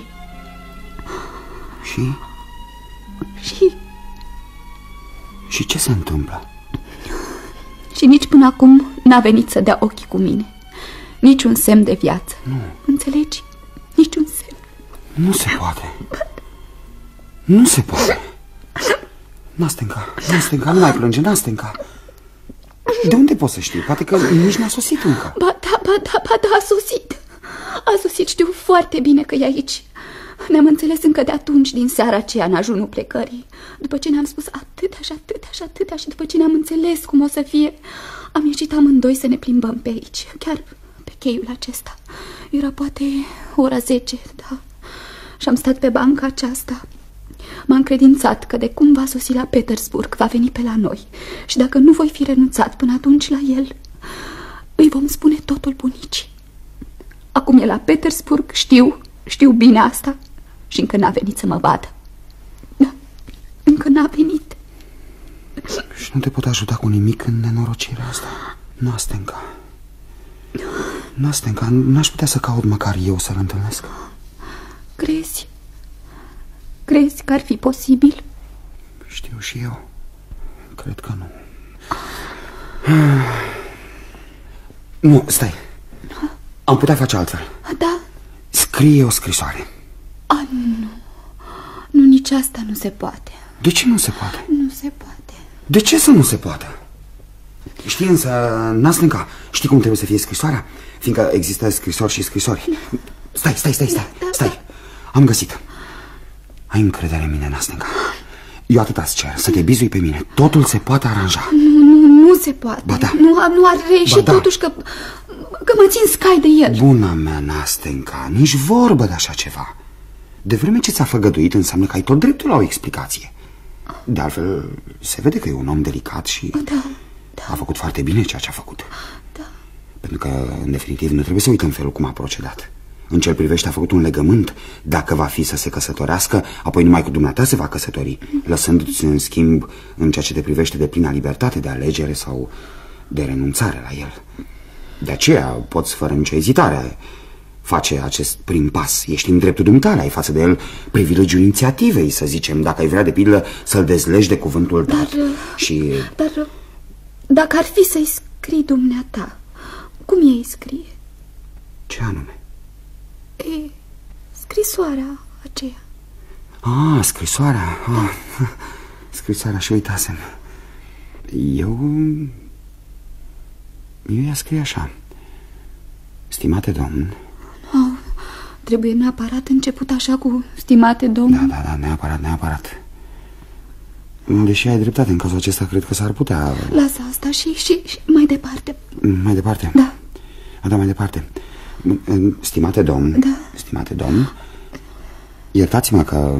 Și ce se întâmplă? Și nici până acum n-a venit să dea ochii cu mine. Niciun semn de viață. Nu. Înțelegi? Niciun semn. Nu se poate. Nu se poate. Nastenca, nu mai plânge, Nastenca. De unde poți să știi? Poate că nici n-a sosit încă. Ba da, a sosit. A sosit, știu foarte bine că e aici. Ne-am înțeles încă de atunci, din seara aceea, în ajunul plecării. După ce ne-am spus atâtea și după ce ne-am înțeles cum o să fie, am ieșit amândoi să ne plimbăm pe aici, chiar pe cheiul acesta. Era poate ora 10, da. Și am stat pe banca aceasta. M-am încredințat că de cum va sosi la Petersburg, va veni pe la noi. Și dacă nu voi fi renunțat până atunci la el, îi vom spune totul bunicii. Acum e la Petersburg, știu bine asta. Și încă n-a venit să mă vadă. Da, încă n-a venit. Și nu te pot ajuta cu nimic în nenorocirea asta? Nastenca, n-aș putea să caut măcar eu să-l întâlnesc? Crezi că ar fi posibil? Știu și eu. Cred că nu. Nu, stai. Am putea face altfel. Da? Scrie o scrisoare. Nu, nici asta nu se poate. De ce nu se poate? Nu se poate. De ce să nu se poate? Știi însă, Nastenca, știi cum trebuie să fie scrisoarea? Fiindcă există scrisori și scrisori. Stai. Am găsit. Ai încredere în mine, Nastenca. Eu atât-ți cer, să te bizui pe mine. Totul se poate aranja. Nu se poate. Ba da. Nu ar reieși totuși că mă țin scai de el. Buna mea, Nastenca, nici vorbă de așa ceva. De vreme ce ți-a făgăduit, înseamnă că ai tot dreptul la o explicație. De altfel, se vede că e un om delicat și a făcut foarte bine ceea ce a făcut. Da. Pentru că, în definitiv, nu trebuie să uităm felul cum a procedat. În ce privește, a făcut un legământ. Dacă va fi să se căsătorească, apoi numai cu dumneata se va căsători, lăsându-ți în schimb, în ceea ce te privește, de plină libertate de alegere sau de renunțare la el. De aceea poți, fără nicio ezitare, face acest prim pas. Ești în dreptul dumitale, ai față de el privilegiul inițiativei, să zicem, dacă ai vrea de pildă să-l dezlegi de cuvântul dat. Dar dacă ar fi să-i scrii dumneata, cum ei scrie? Ce anume? E, scrisoarea aceea. Scrisoarea. Scrisoarea, și uitasem. Eu ea scrie așa: stimate domn. Trebuie neapărat început așa cu stimate domn. Da, neapărat. Deși ai dreptate, în cazul acesta cred că s-ar putea. Lasă asta și mai departe. Mai departe? Da. Da, mai departe. Stimate domn. Da. Stimate domn, iertați-mă că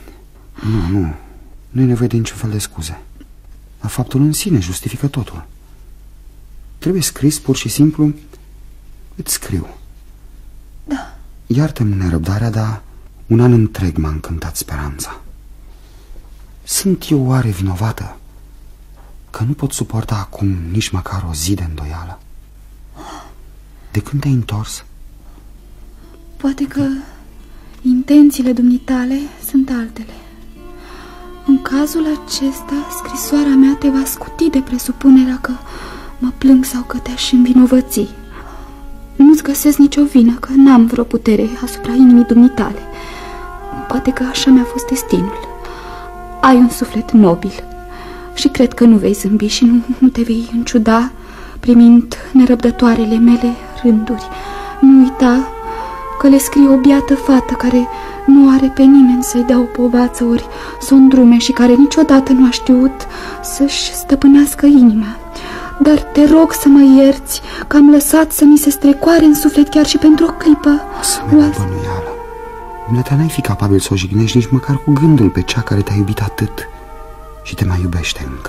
nu e nevoie de niciun fel de scuze. Dar faptul în sine justifică totul. Trebuie scris pur și simplu: îți scriu. Da. Iartă-mi nerăbdarea, dar un an întreg m-a încântat speranța. Sunt eu oare vinovată că nu pot suporta acum nici măcar o zi de îndoială? De când te-ai întors? Poate că intențiile dumitale sunt altele. În cazul acesta, scrisoarea mea te va scuti de presupunerea că mă plâng sau că te-aș învinovăți. Nu-ți găsesc nicio vină, că n-am vreo putere asupra inimii dumitale. Poate că așa mi-a fost destinul. Ai un suflet nobil și cred că nu vei zâmbi și nu te vei înciuda primind nerăbdătoarele mele rânduri. Nu uita că le scrie o biată fată care nu are pe nimeni să-i dea o povață ori să o îndrume și care niciodată nu a știut să-și stăpânească inima. Dar te rog să mă ierți că am lăsat să mi se strecoare în suflet chiar și pentru o clipă. Asemenea bănuială. Dumneata n-ai fi capabil să o jignești nici măcar cu gândul pe cea care te-a iubit atât și te mai iubește încă.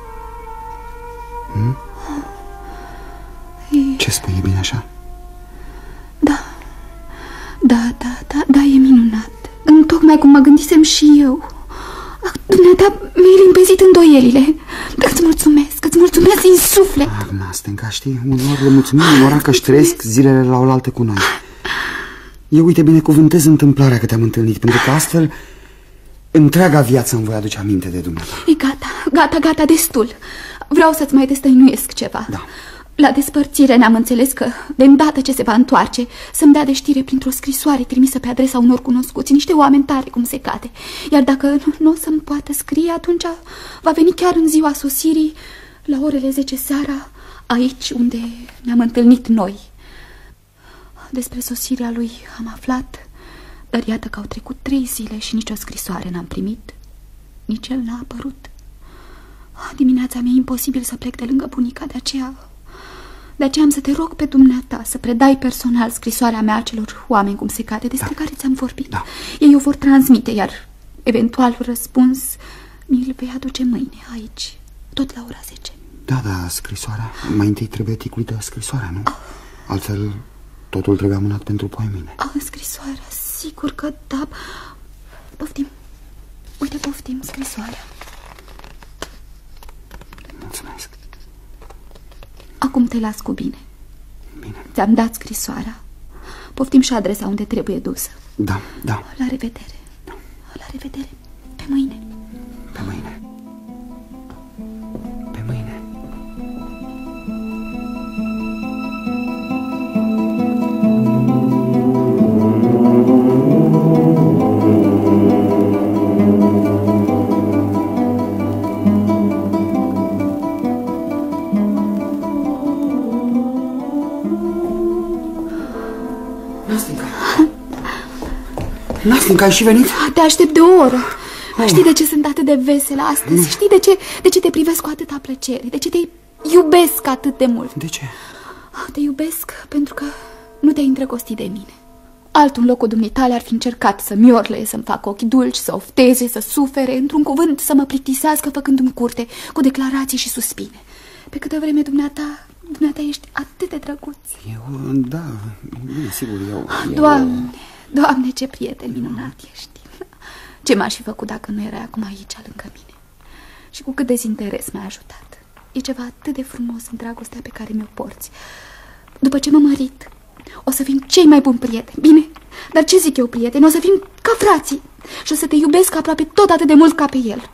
Ce spui, e bine așa? Da, e minunat. Întocmai cum mă gândisem și eu. Dumneata mi-ai limpezit îndoielile. Îți mulțumesc din suflet. Nastenca, știi, unor le mulțumim, unora că-și trăiesc zilele la oaltă cu noi. Eu, uite, binecuvântez întâmplarea că te-am întâlnit, pentru că astfel întreaga viață îmi voi aduce aminte de dumneata. E gata, destul. Vreau să-ți mai destăinuiesc ceva. Da. La despărțire ne-am înțeles că, de îndată ce se va întoarce, să-mi dea de știre printr-o scrisoare trimisă pe adresa unor cunoscuți, niște oameni tare cum se cade. Iar dacă nu o să-mi poată scrie, atunci va veni chiar în ziua sosirii, la orele 10 seara, aici unde ne-am întâlnit noi. Despre sosirea lui am aflat, dar iată că au trecut 3 zile și nicio scrisoare n-am primit. Nici el n-a apărut. Dimineața mi-e imposibil să plec de lângă bunica, de aceea am să te rog pe dumneata să predai personal scrisoarea mea acelor oameni cum se cade, despre care ți-am vorbit. Da. Ei o vor transmite, iar eventualul răspuns mi-l vei aduce mâine aici, tot la ora 10. Da, scrisoarea. Mai întâi trebuie ticuită scrisoarea, nu? Altfel totul trebuie amânat pentru poimine. Scrisoarea, sigur că da. Poftim. Uite, poftim scrisoarea. Mulțumesc. Acum te las cu bine. Bine. Ți-am dat scrisoarea. Poftim și adresa unde trebuie dusă. Da. La revedere. Da. La revedere. Pe mâine. Pe mâine. Pe mâine. Nastinca, ai și venit? Te aștept de o oră. Știi de ce sunt atât de veselă astăzi? Știi de ce te privesc cu atâta plăcere? De ce te iubesc atât de mult? De ce? Te iubesc pentru că nu te-ai îndrăgostit de mine. Altul în locul dumitale ar fi încercat să miorle, să-mi facă ochi dulci, să ofteze, să sufere, într-un cuvânt să mă plictisească făcându-mi curte cu declarații și suspine. Pe câtă vreme dumneata ești atât de drăguț. Da, sigur, eu... Doamne, ce prieten minunat ești. Ce m-aș fi făcut dacă nu erai acum aici lângă mine? Și cu cât dezinteres m-ai ajutat. E ceva atât de frumos în dragostea pe care mi-o porți. După ce mă mărit, O să fim cei mai buni prieteni, bine? Dar ce zic eu, prieteni? O să fim ca frații și o să te iubesc aproape tot atât de mult ca pe el.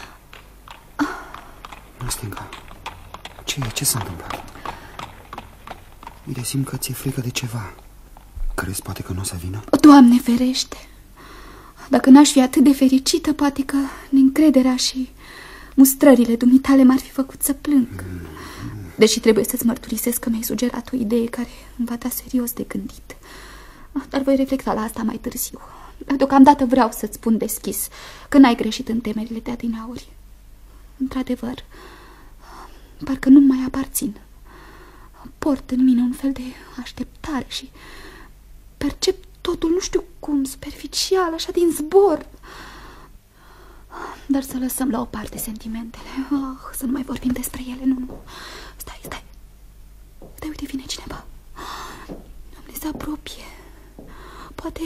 Nastenka, ce s-a întâmplat? Uite, simt că ți-e frică de ceva. Crezi poate că nu o să vină? Doamne ferește! Dacă n-aș fi atât de fericită, poate că neîncrederea și mustrările dumitale m-ar fi făcut să plâng. Deși trebuie să-ți mărturisesc că mi-ai sugerat o idee care îmi va da serios de gândit. Dar voi reflecta la asta mai târziu. Deocamdată vreau să-ți spun deschis că n-ai greșit în temerile de adineauri. Într-adevăr, parcă nu mai aparțin. Port în mine un fel de așteptare și percep totul, nu știu cum, superficial, așa din zbor. Dar să lăsăm la o parte sentimentele. Să nu mai vorbim despre ele, nu. Stai, uite, vine cineva. Doamne, se apropie. Poate...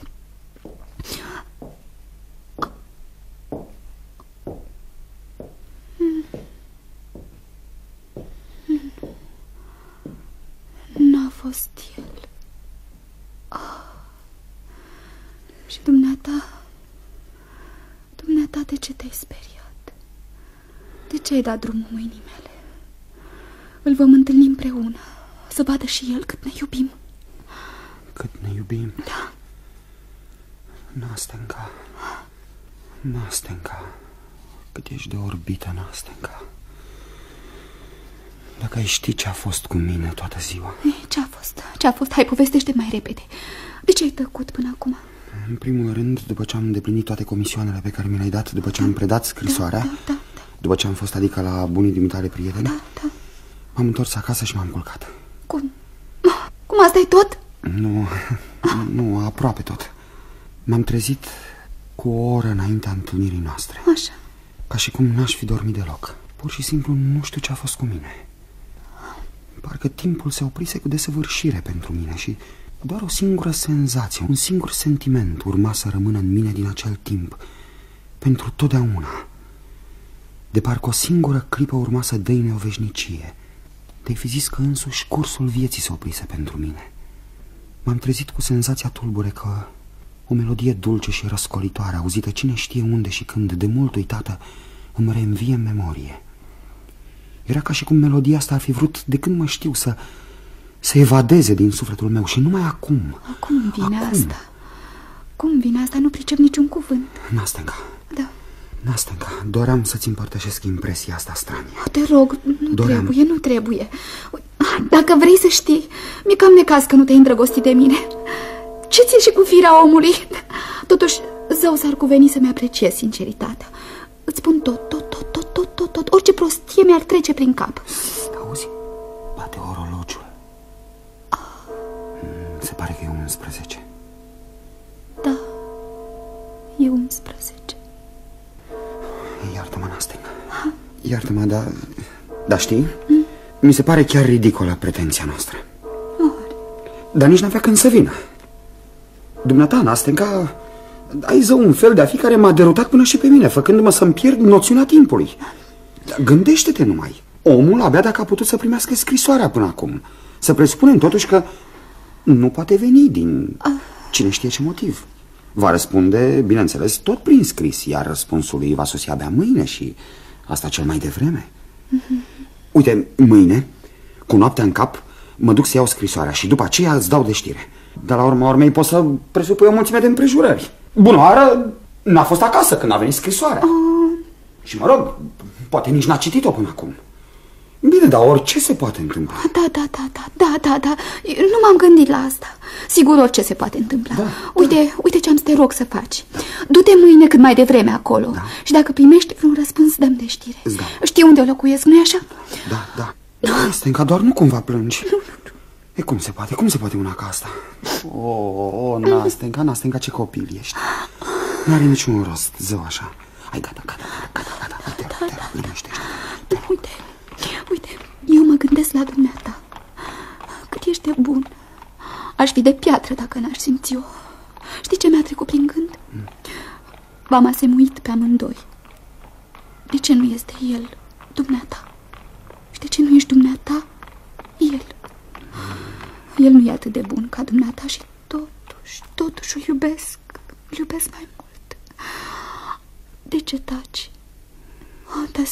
N-a fost el. Și dumneata, de ce te-ai speriat? De ce ai dat drumul mâinii mele? Îl vom întâlni împreună, să vadă și el cât ne iubim. Cât ne iubim? Da. Nastenka, cât ești de orbită, Nastenka. Dacă ai ști ce a fost cu mine toată ziua. Ce a fost? Hai, povestește mai repede. De ce ai tăcut până acum? În primul rând, după ce am îndeplinit toate comisioanele pe care mi le-ai dat, după ce am predat scrisoarea, după ce am fost adică la bunii dumitale prieteni, m-am întors acasă și m-am culcat. Cum? Cum, asta e tot? Nu, aproape tot. M-am trezit cu o oră înaintea întâlnirii noastre. Așa. Ca și cum n-aș fi dormit deloc. Pur și simplu nu știu ce a fost cu mine. Parcă timpul se oprise cu desăvârșire pentru mine și doar o singură senzație, un singur sentiment urma să rămână în mine din acel timp, pentru totdeauna. De parcă o singură clipă urma să dăine o veșnicie. Te-ai fi zis că însuși cursul vieții se oprise pentru mine. M-am trezit cu senzația tulbure că o melodie dulce și răscolitoare, auzită cine știe unde și când, de mult uitată, îmi reînvie în memorie. Era ca și cum melodia asta ar fi vrut, de când mă știu, să evadeze din sufletul meu și numai acum. Cum vine asta? Cum vine asta? Nu pricep niciun cuvânt. Nastenka. Da. Nastenka, doream să-ți împărtășesc impresia asta stranie. Te rog, nu trebuie. Dacă vrei să știi, mi-e cam necaz că nu te-ai îndrăgostit de mine. Ce ți-e și cu firea omului? Totuși, zău s-ar cuveni să-mi apreciez sinceritatea. Îți spun tot. Orice prostie mi-ar trece prin cap. Auzi? Bate orologiul. Se pare că e 11. Da, e 11. Iartă-mă, Nastenka. Iartă-mă, dar știi? Mi se pare chiar ridicolă pretenția noastră. Dar nici n-avea când să vină. Dumneata, Nastenka, ai zău un fel de a fi care m-a derutat până și pe mine, făcându-mă să-mi pierd noțiunea timpului. Dar gândește-te numai. Omul abia dacă a putut să primească scrisoarea până acum. Să presupunem totuși că nu poate veni din cine știe ce motiv. Va răspunde, bineînțeles, tot prin scris, iar răspunsul lui va sosi abia mâine și asta cel mai devreme. Uite, mâine, cu noaptea în cap, mă duc să iau scrisoarea și după aceea îți dau de știre. Dar la urma urmei poți să presupui o mulțime de împrejurări. Bună oară, n-a fost acasă când a venit scrisoarea. Și mă rog, poate nici n-a citit-o până acum. Bine, dar orice se poate întâmpla. Da. Nu m-am gândit la asta. Sigur, orice se poate întâmpla. Uite ce am să te rog să faci. Du-te mâine cât mai devreme acolo. Și dacă primești vreun răspuns, dăm de știre. Știi unde o locuiesc, nu-i așa? Da. Nastenka, doar nu cumva plângi. E, cum se poate una ca asta? Nastenka, ce copil ești. N-are niciun rost, zău așa. Hai, gata, uite, liniștește-te. Uite, eu mă gândesc la dumneata. Cât ești de bun. Aș fi de piatră dacă n-aș simți eu. Știi ce mi-a trecut prin gând? V-am asemuit pe amândoi. De ce nu este el, dumneata? Și de ce nu ești dumneata, el? El nu e atât de bun ca dumneata și totuși îl iubesc mai mult. De ce taci? Dar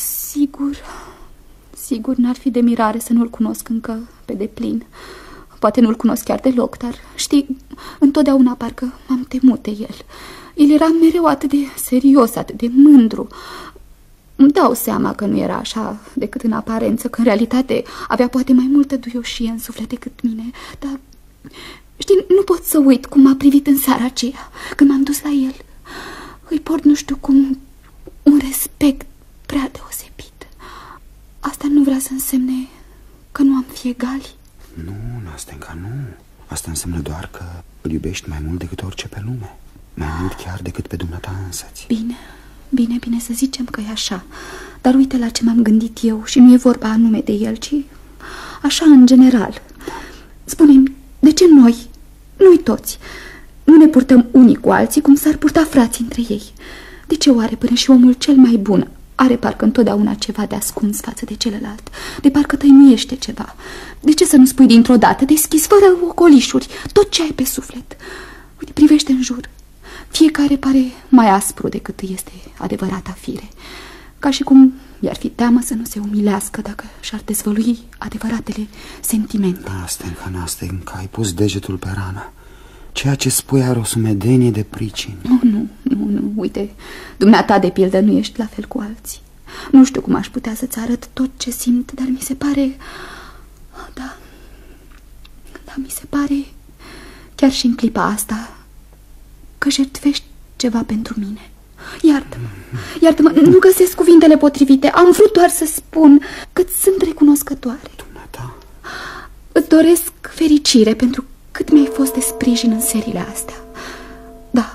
sigur n-ar fi de mirare să nu-l cunosc încă pe deplin. Poate nu-l cunosc chiar deloc, dar știi, întotdeauna parcă m-am temut de el. El era mereu atât de serios, atât de mândru. Îmi dau seama că nu era așa decât în aparență, că în realitate avea poate mai multă duioșie în suflet decât mine. Dar, știi, nu pot să uit cum m-a privit în seara aceea, când m-am dus la el. Îi port, nu știu cum, un respect prea deosebit. Asta nu vrea să însemne că nu am fi egali? Nu, Nastenka, nu. Asta înseamnă doar că îl iubești mai mult decât orice pe lume. Mai mult chiar decât pe dumneata însăți. Bine să zicem că e așa. Dar uite la ce m-am gândit eu. Și nu e vorba anume de el, ci așa în general. Spune-mi, de ce noi toți, nu ne purtăm unii cu alții cum s-ar purta frații între ei? De ce oare până și omul cel mai bun are parcă întotdeauna ceva de ascuns față de celălalt? De parcă tăinuiește ceva. De ce să nu spui dintr-o dată, deschis, fără ocolișuri, tot ce ai pe suflet? Uite, privește în jur. Fiecare pare mai aspru decât este adevărata fire. Ca și cum i-ar fi teamă să nu se umilească dacă și-ar dezvălui adevăratele sentimente. Nastenka, ai pus degetul pe rană. Ceea ce spui are o sumedenie de pricini. Nu, uite, dumneata de pildă nu ești la fel cu alții. Nu știu cum aș putea să-ți arăt tot ce simt, dar mi se pare... Da, mi se pare, chiar și în clipa asta, că jertfești ceva pentru mine. Iartă-mă, nu găsesc cuvintele potrivite. Am vrut doar să spun că sunt recunoscătoare. Dumneata? Îți doresc fericire pentru cât mi-ai fost de sprijin în seriile astea. Da.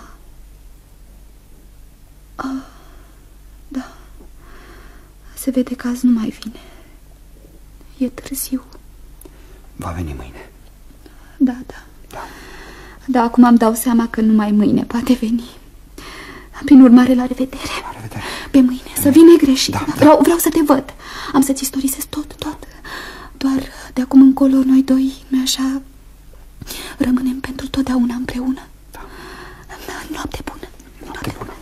Se vede că azi nu mai vine. E târziu. Va veni mâine. Da, acum îmi dau seama că numai mâine poate veni. Prin urmare, la revedere. La revedere. Pe mâine, să vii negreșit. Da. Vreau să te văd. Am să-ți istorisesc tot. Doar de acum încolo noi doi, nu așa, rămânem pentru totdeauna împreună. Da. Noapte bună. Noapte bună.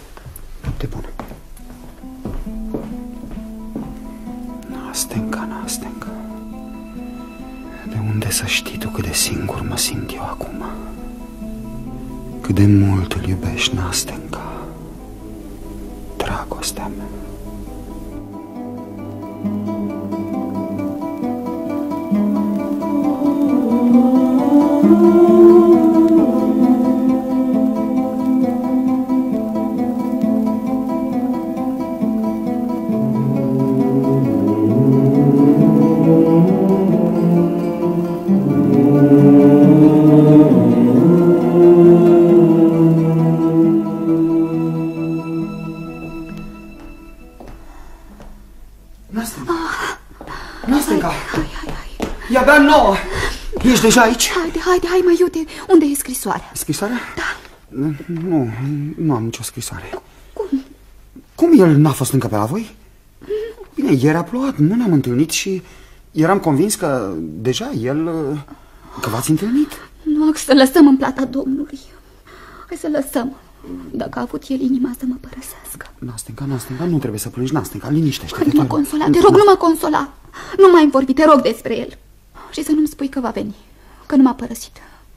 Nastenka. De unde să știi tu cât de singur mă simt eu acum? Cât de mult îl iubești, Nastenka, dragostea mea. Nastenka! E abia 9! Ești deja aici? Haide, mai iute. Unde e scrisoarea? Scrisoarea? Da. Nu am nicio scrisoare. Cum el n-a fost încă pe la voi? Bine, ieri a plouat, nu ne-am întâlnit și eram convins că deja că v-ați întâlnit. Nu, să lăsăm în plata Domnului. Hai să lăsăm. Dacă a avut el inima să mă părăsească. Nastenka, nu trebuie să plângi, Nastenka, liniștește-te. Nu mă consola, te rog, nu mă consola. Nu mai vorbi, te rog despre el. Și să nu-mi spui că va veni, că nu m-a părăsit.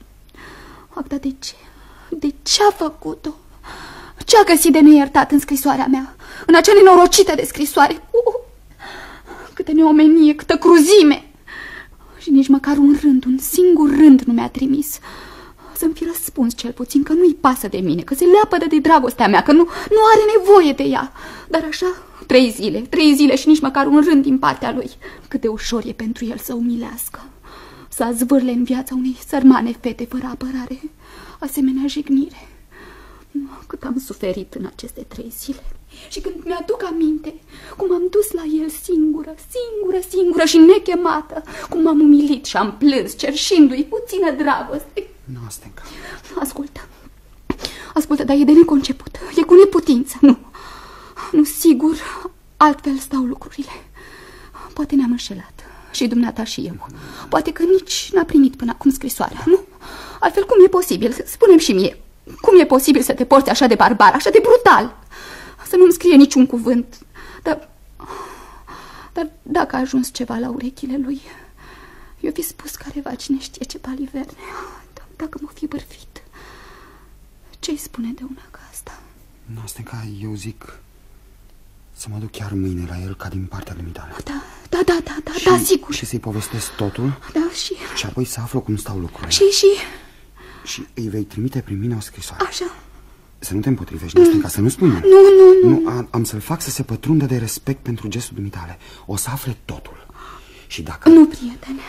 Dar de ce? De ce a făcut-o? Ce-a găsit de neiertat în scrisoarea mea? În acea nenorocită de scrisoare? Câtă neomenie, câtă cruzime! Și nici măcar un singur rând nu mi-a trimis. Să-mi fi răspuns cel puțin că nu-i pasă de mine, că se leapădă de dragostea mea, că nu are nevoie de ea. Dar așa, 3 zile și nici măcar un rând din partea lui. Cât de ușor e pentru el să umilească, să azvârle în viața unei sărmane fete fără apărare asemenea jignire. Cât am suferit în aceste 3 zile. Și când mi-aduc aminte cum am dus la el singură și nechemată, cum m-am umilit și am plâns cerșindu-i puțină dragoste. Nastenka. Ascultă, dar e de neconceput. E cu neputință. Nu, sigur, altfel stau lucrurile. Poate ne-am înșelat și dumneata și eu. Poate că nici n-a primit până acum scrisoarea, nu? Altfel, cum e posibil? Spune-mi și mie, cum e posibil să te porți așa de barbar, așa de brutal? Să nu-mi scrie niciun cuvânt. Dar dacă a ajuns ceva la urechile lui, eu fi spus careva, cine știe ce baliverne. Dacă m-o fi bărfit, ce-i spune de una ca asta? Nastenca, eu zic să mă duc chiar mâine la el ca din partea dumitale. Da, sigur. Și să-i povestesc totul. Da, și apoi să aflu cum stau lucrurile. Și îi vei trimite prin mine o scrisoare. Așa. Să nu te împotrivești, Nastenca, să nu spui nimic. Nu. Am să-l fac să se pătrundă de respect pentru gestul dumitale. O să afle totul. Și dacă... Nu, prietene.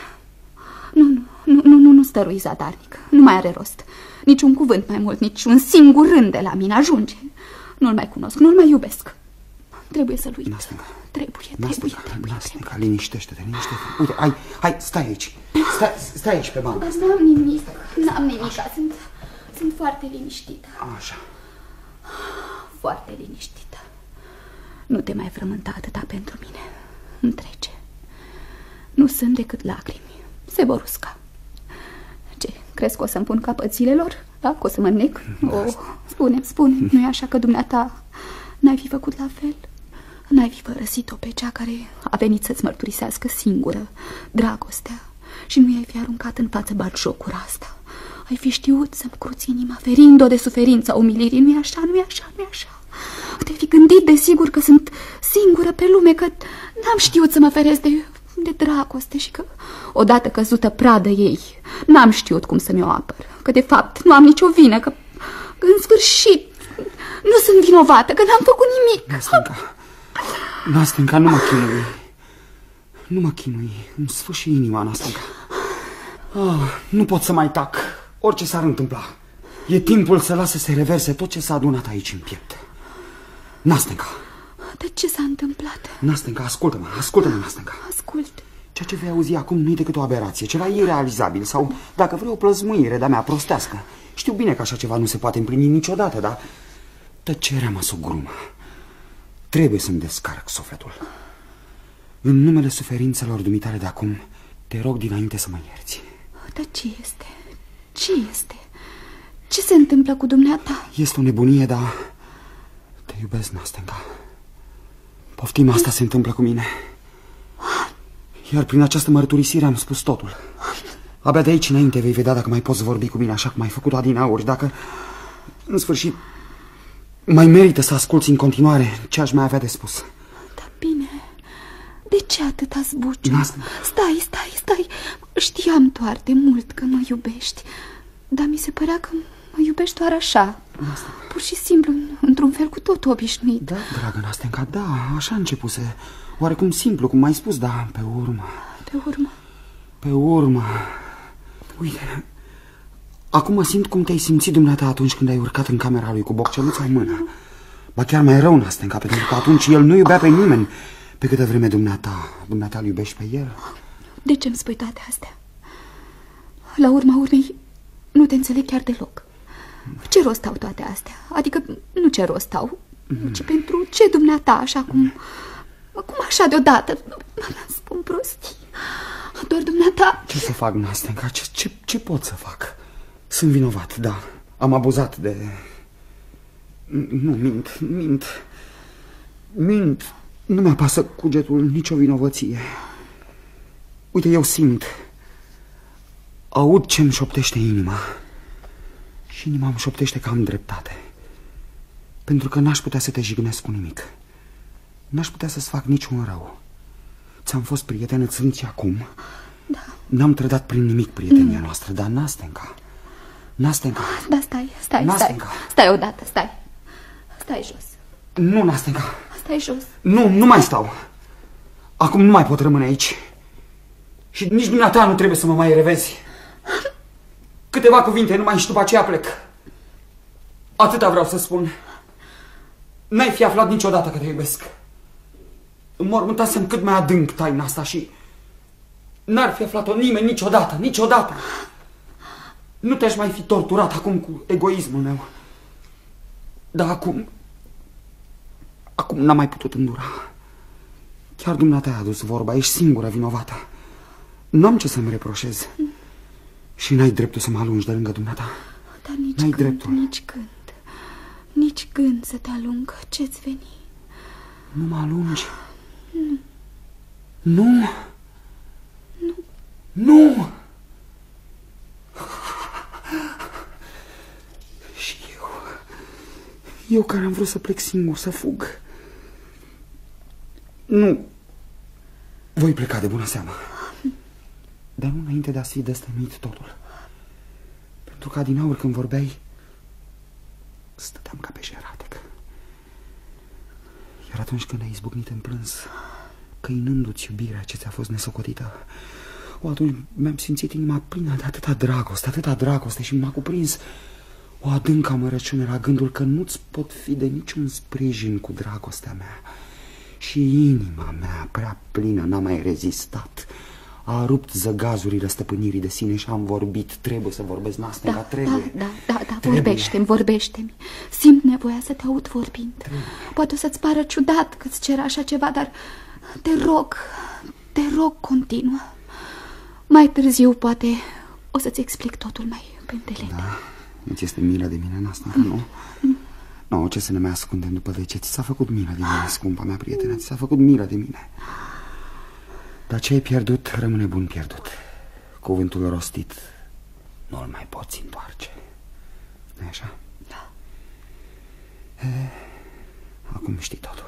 Nu stărui zadarnic. Nu mai are rost. Niciun cuvânt mai mult, nici un singur rând de la mine ajunge. Nu-l mai cunosc, nu-l mai iubesc. Trebuie să-l uit. Nastenca. Trebuie. Nastenca, liniștește-te. Uite, hai, stai aici. Stai aici pe bancă. Dar n-am nimic. Sunt foarte liniștită. Așa. Foarte liniștită. Nu te mai frământa atâta pentru mine. Îmi trece. Nu sunt decât lacrimi. Se vor usca. Ce, crezi că o să-mi pun capăt zilelor? Da? Că o să mă nec? Spune, nu-i așa că dumneata n-ai fi făcut la fel? N-ai fi părăsit-o pe cea care a venit să-ți mărturisească singură dragostea și nu i-ai fi aruncat în față batjocura asta? Ai fi știut să-mi cruți inima, ferind-o de suferința umilirii. Nu-i așa? Te-ai fi gândit desigur că sunt singură pe lume, că n-am știut să mă feresc de dragoste și că, odată căzută pradă ei, n-am știut cum să mi-o apăr, că de fapt nu am nicio vină, că în sfârșit nu sunt vinovată, că n-am făcut nimic. Nastenca, nu mă chinui. Îmi sfâșie inima, Nastenca. Nu pot să mai tac, orice s-ar întâmpla. E timpul să las să se reverse tot ce s-a adunat aici în piept. Nastenca. De ce s-a întâmplat? Nastenca, ascultă-mă, Nastenca. Ascult. Ceea ce vei auzi acum nu e decât o aberație, ceva irealizabil sau, dacă vrei, o plăzmuire de-a mea prostească. Știu bine că așa ceva nu se poate împlini niciodată, dar tăcerea mă sugrumă. Trebuie să-mi descarc sufletul. În numele suferințelor dumitale de acum, te rog dinainte să mă ierți. Dar ce este? Ce se întâmplă cu dumneata? Este o nebunie, dar te iubesc, Nastenca. Poftim, asta se întâmplă cu mine. Iar prin această mărturisire am spus totul. Abia de aici înainte vei vedea dacă mai poți vorbi cu mine așa cum ai făcut-o adineauri, dacă, în sfârșit, mai merită să asculți în continuare ce aș mai avea de spus. Da, bine. De ce atâta zbuciu? Stai. Știam doar de mult că mă iubești, dar mi se părea că mă iubești doar așa. Pur și simplu, într-un fel cu totul obișnuit. Da, dragă Nastenca, da, așa începuse. Oarecum simplu, cum ai spus, dar pe urmă... Pe urmă... Uite, acum mă simt cum te-ai simțit dumneata atunci când ai urcat în camera lui cu bocceluța în mână. Ba chiar mai rău, Nastenca, pentru că atunci el nu iubea pe nimeni. Pe câtă vreme dumneata îl iubești pe el. De ce îmi spui toate astea? La urma urmei, nu te înțeleg chiar deloc. Ce rost au toate astea? Adică, nu ce rost au, ci pentru ce dumneata, așa cum așa deodată? Spun prostii. Doar dumneata... Ce să fac, Nastenca? Ce pot să fac? Sunt vinovat, da. Am abuzat de... Nu, mint. Nu mi-apasă cugetul nicio vinovăție. Uite, eu simt. Aud ce-mi șoptește inima. Și inima îmi șoptește că am dreptate. Pentru că n-aș putea să te jignesc cu nimic. N-aș putea să-ți fac niciun rău. Ți-am fost prietenă, îți sunt și acum. Da. N-am trădat prin nimic prietenia noastră, dar Nastenca. Da, stai odată, stai jos. Nu, Nastenca. Stai jos. Nu mai stau. Acum nu mai pot rămâne aici. Și nici dumneata nu trebuie să mă mai revezi. Câteva cuvinte numai și după aceea plec. Atâta vreau să spun. N-ai fi aflat niciodată că te iubesc. Înmormântasem cât mai adânc taina asta și n-ar fi aflat-o nimeni niciodată. Nu te-aș mai fi torturat acum cu egoismul meu. Dar acum n-am mai putut îndura. Chiar dumneata ai adus vorba, ești singura vinovată. N-am ce să-mi reproșez. Și n-ai dreptul să mă alungi de lângă dumneata. Dar nici gând, nici gând să te alungă. Ce-ți veni? Nu mă alungi. Nu. Și eu care am vrut să plec singur, să fug. Nu. Voi pleca de bună seamă. Dar nu înainte de a-ți fi destănuit totul. Pentru că adineauri când vorbeai, stăteam ca pe șeratec. Iar atunci când ai izbucnit în plâns, căinându-ți iubirea ce ți-a fost nesocotită, atunci mi-am simțit inima plină de atâta dragoste și m-a cuprins o adâncă amărăciune la gândul că nu-ți pot fi de niciun sprijin cu dragostea mea. Și inima mea prea plină n-a mai rezistat. A rupt zăgazurile stăpânirii de sine și am vorbit. Trebuie să vorbesc, Nastenka, trebuie. Da, vorbește-mi. Simt nevoia să te aud vorbind. Poate o să-ți pară ciudat că-ți cer așa ceva, dar te rog, continuă. Mai târziu, poate, o să-ți explic totul mai pe îndelete. Da? Îți este milă de mine, Nastenka, nu? Nu, ce să ne mai ascundem după vece? Ți s-a făcut milă de mine, scumpa mea prietenă. Ți s-a făcut milă de mine. Dar ce ai pierdut, rămâne bun pierdut. Cuvântul rostit nu-l mai poți întoarce. Nu-i așa? Da. Acum știi totul.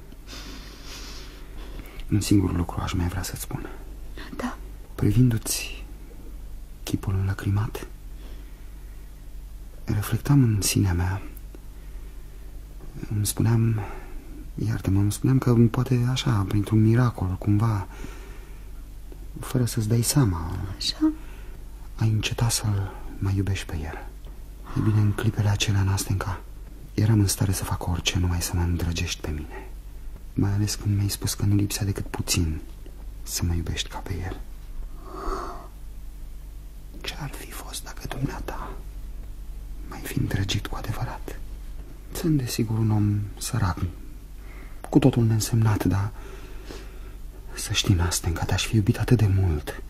Un singur lucru aș mai vrea să-ți spun. Da. Privindu-ți chipul înlăcrimat, reflectam în sinea mea. Îmi spuneam, iartă-mă, îmi spuneam că poate așa, printr-un miracol, cumva, fără să-ți dai seama, așa, ai încetat să-l mai iubești pe el. E bine, în clipele acelea, Nastenka, eram în stare să fac orice, numai să mă îndrăgești pe mine. Mai ales când mi-ai spus că nu lipsea decât puțin să mă iubești ca pe el. Ce-ar fi fost dacă dumneata m-ai fi îndrăgit cu adevărat? Sunt desigur un om sărac, cu totul neînsemnat, dar să știi, Nastenka, te-aș fi iubit atât de mult,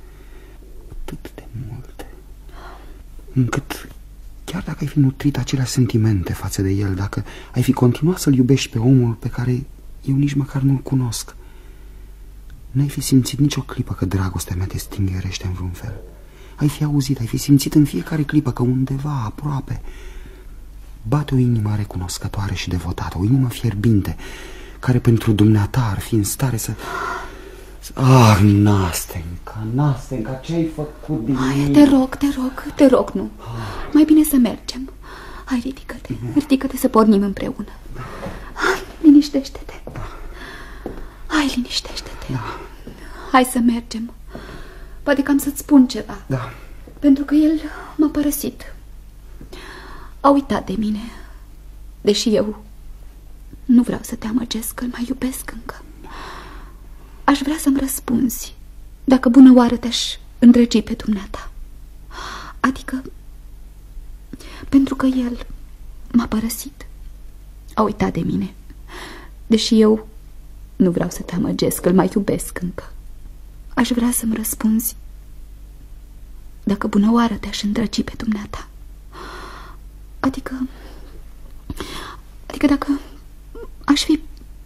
încât chiar dacă ai fi nutrit aceleași sentimente față de el, dacă ai fi continuat să-l iubești pe omul pe care eu nici măcar nu-l cunosc, n-ai fi simțit nicio clipă că dragostea mea te stingerește în vreun fel. Ai fi auzit, ai fi simțit în fiecare clipă că undeva aproape bate o inimă recunoscătoare și devotată, o inimă fierbinte, care pentru dumneata ar fi în stare să... Ah, Nastenka, ce-ai făcut din mine? Te rog, nu. Mai bine să mergem. Hai, ridică-te să pornim împreună. Liniștește-te. Hai, liniștește-te. Hai să mergem. Poate că am să-ți spun ceva. Da. Pentru că el m-a părăsit. A uitat de mine. Deși eu nu vreau să te amăgesc, că îl mai iubesc încă. Aș vrea să-mi răspunzi dacă bună oară te-aș îndrăgi pe dumneata. Adică pentru că el m-a părăsit, a uitat de mine. Deși eu nu vreau să te amăgesc, că îl mai iubesc încă. Aș vrea să-mi răspunzi dacă bună oară te-aș îndrăgi pe dumneata. Adică dacă aș fi...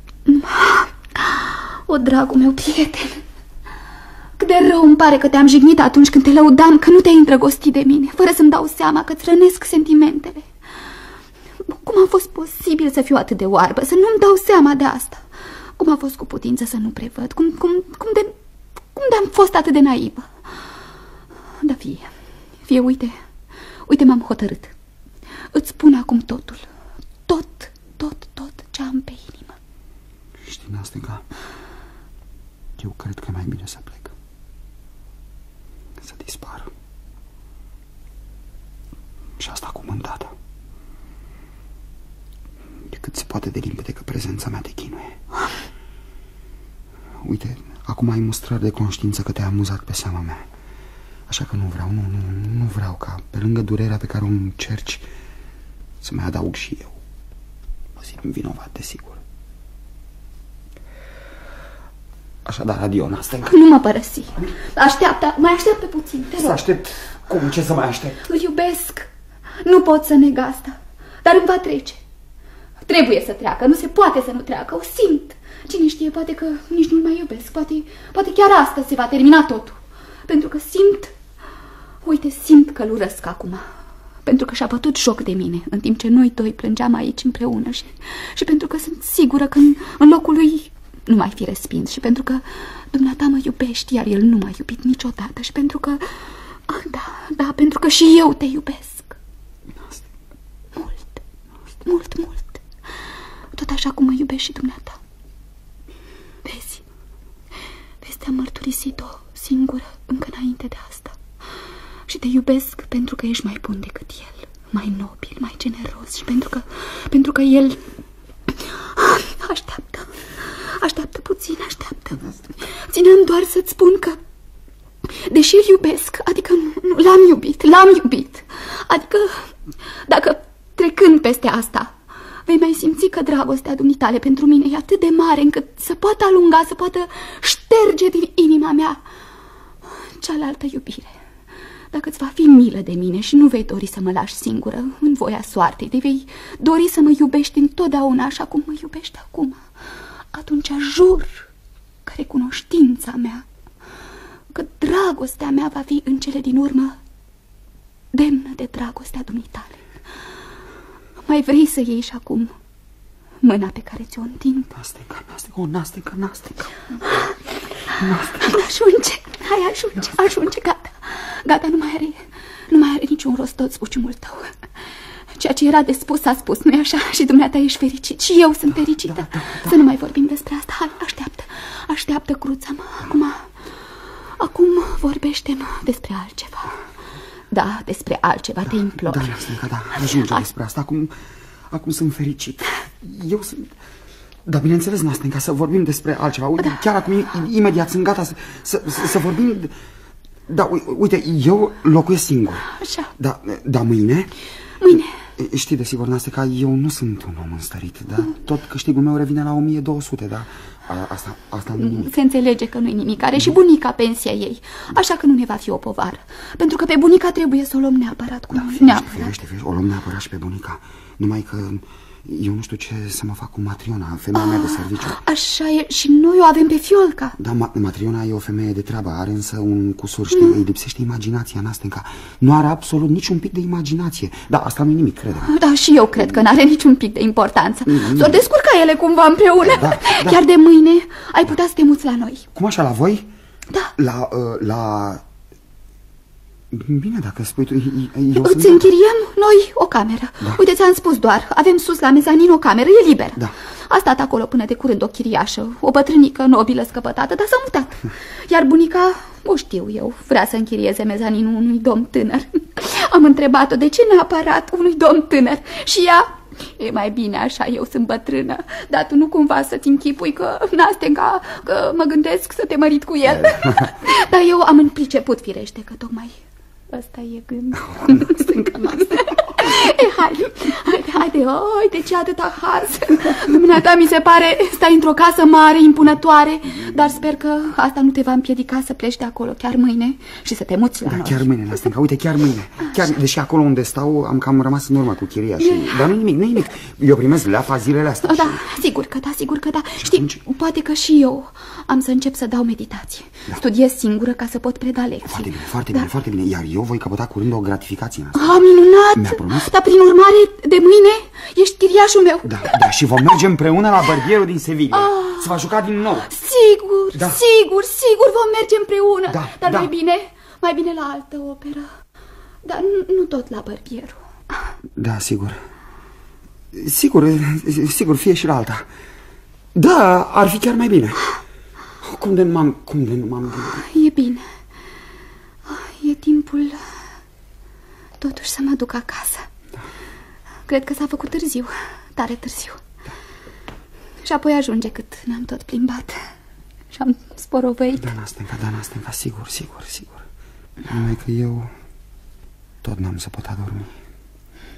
O, dragul meu prieten, cât de rău îmi pare că te-am jignit atunci când te lăudam că nu te-ai îndrăgostit de mine, fără să-mi dau seama că-ți rănesc sentimentele. Cum a fost posibil să fiu atât de oarbă, să nu-mi dau seama de asta? Cum a fost cu putință să nu prevăd? Cum de-am fost atât de naivă? Da, fie, uite, m-am hotărât. Îți spun acum totul. Tot ce am pe inimă. Știi, Nastenka, eu cred că e mai bine să plec. Să dispar. Și asta cu mândata. E cât se poate de limpede că prezența mea te chinuie. Uite, acum ai mustrări de conștiință că te-ai amuzat pe seama mea. Așa că nu vreau ca pe lângă durerea pe care o încerci să mai adaug și eu. Mă simt vinovat, desigur. Așadar, adio, Nastenka. Nu mă părăsi. Mai așteaptă puțin, te rog. Să aștept? Cum? Ce să mai aștept? Îl iubesc. Nu pot să neg asta. Dar îmi va trece. Trebuie să treacă, nu se poate să nu treacă. O simt. Cine știe, poate că nici nu-l mai iubesc. Poate chiar astăzi se va termina totul. Pentru că simt că-l urăsc acum. Pentru că și-a bătut joc de mine în timp ce noi doi plângeam aici împreună. Și pentru că sunt sigură că în locul lui nu mai fi respins. Și pentru că dumneata mă iubești, iar el nu m-a iubit niciodată. Și pentru că... Da, pentru că și eu te iubesc. Mult. Tot așa cum mă iubești și dumneata. Vezi, te-am mărturisit-o singură încă înainte de asta. Și te iubesc pentru că ești mai bun decât el, mai nobil, mai generos. Și pentru că el... Așteaptă puțin. Ținem doar să-ți spun că, deși îl iubesc, adică l-am iubit. Adică, dacă trecând peste asta, vei mai simți că dragostea dumitale pentru mine e atât de mare încât să poată alunga, să poată șterge din inima mea cealaltă iubire. Dacă îți va fi milă de mine și nu vei dori să mă lași singură în voia soartei, te vei dori să mă iubești întotdeauna așa cum mă iubești acum, atunci jur că recunoștința mea, că dragostea mea va fi în cele din urmă demnă de dragostea dumitale. Mai vrei să iei și acum mâna pe care ți-o întind? Nastenka. Ajunge, gata, nu mai are niciun rost tot spuciumul tău. Ceea ce era de spus s-a spus, nu-i așa? Și dumneata ești fericit și eu sunt fericită. Da. Să nu mai vorbim despre asta. Hai, așteaptă, cruța-mă. Acum vorbește-mă despre altceva. Da, despre altceva, te implor. Da, Nastenka, da, ajunge despre asta. Acum sunt fericit. Eu sunt... Da, bineînțeles, Nastenka, să vorbim despre altceva. Uite, chiar acum, imediat, sunt gata să vorbim... Da, uite, eu locuiesc singur. Așa. Da, mâine... Mâine. Știi, desigur, Nastenka, eu nu sunt un om înstărit, dar tot câștigul meu revine la 1200, dar asta nu nimic. Se înțelege că nu-i nimic. Are și bunica pensia ei, așa că nu ne va fi o povară. Pentru că pe bunica trebuie să o luăm neapărat cu noi. Firește, o luăm neapărat și pe bunica. Numai că eu nu știu ce să mă fac cu Matriona, femeia mea de serviciu. Așa e, și noi o avem pe Fiolca. Da, Matriona e o femeie de treabă, are însă un cusur, știi, îi lipsește imaginația, Nastenka. Nu are absolut niciun pic de imaginație. Da, asta nu-i nimic, crede-mă. Da, și eu cred că n-are niciun pic de importanță. S-or descurca ele cumva împreună. Da. Chiar de mâine ai putea să te muți la noi. Cum așa, la voi? Da. La... Bine, dacă spui tu, Îți închiriem noi o cameră. Da. Uite, ți-am spus doar, avem sus la mezanin o cameră, e liberă. Da. A stat acolo până de curând o chiriașă, o bătrânică nobilă scăpătată, dar s-a mutat. Iar bunica, o știu eu, vrea să închirieze mezaninul unui domn tânăr. Am întrebat-o de ce neapărat unui domn tânăr și ea... E mai bine așa, eu sunt bătrână, dar tu nu cumva să-ți închipui că, Nastenka, că mă gândesc să te mărit cu el. Dar eu am priceput, firește, că tocmai ăsta e gândul. Haide, de ce atâta haz? Dumneata, mi se pare, stai într-o casă mare, impunătoare, dar sper că asta nu te va împiedica să pleci de acolo chiar mâine și să te muți la noi. Chiar mâine, Nastenka, uite, chiar mâine. Chiar, deși acolo unde stau am cam rămas în urmă cu chiria și... Dar nu-i nimic. Eu primesc leafa zilele astea. Da, sigur că da. Știi, poate că și eu am să încep să dau meditație. Studiez singură ca să pot preda lecții. Foarte bine. Iar eu voi căpăta curând o gratificație. Minunat! Mi-a promis. Dar prin urmare, de mâine ești chiriașul meu. Da, și vom merge împreună la bărbierul din Sevilla. Se va juca din nou. Sigur vom merge împreună. Dar mai bine la altă operă. Dar nu tot la bărbierul. Da, sigur, fie și la alta. Da, ar fi chiar mai bine. Cum de nu m-am gândit? E bine. E timpul totuși să mă duc acasă. Da. Cred că s-a făcut târziu, tare târziu. Da. Și apoi ajunge cât ne-am tot plimbat și am sporovăit. Da, Nastenka, sigur. Numai că eu tot n-am să pot adormi.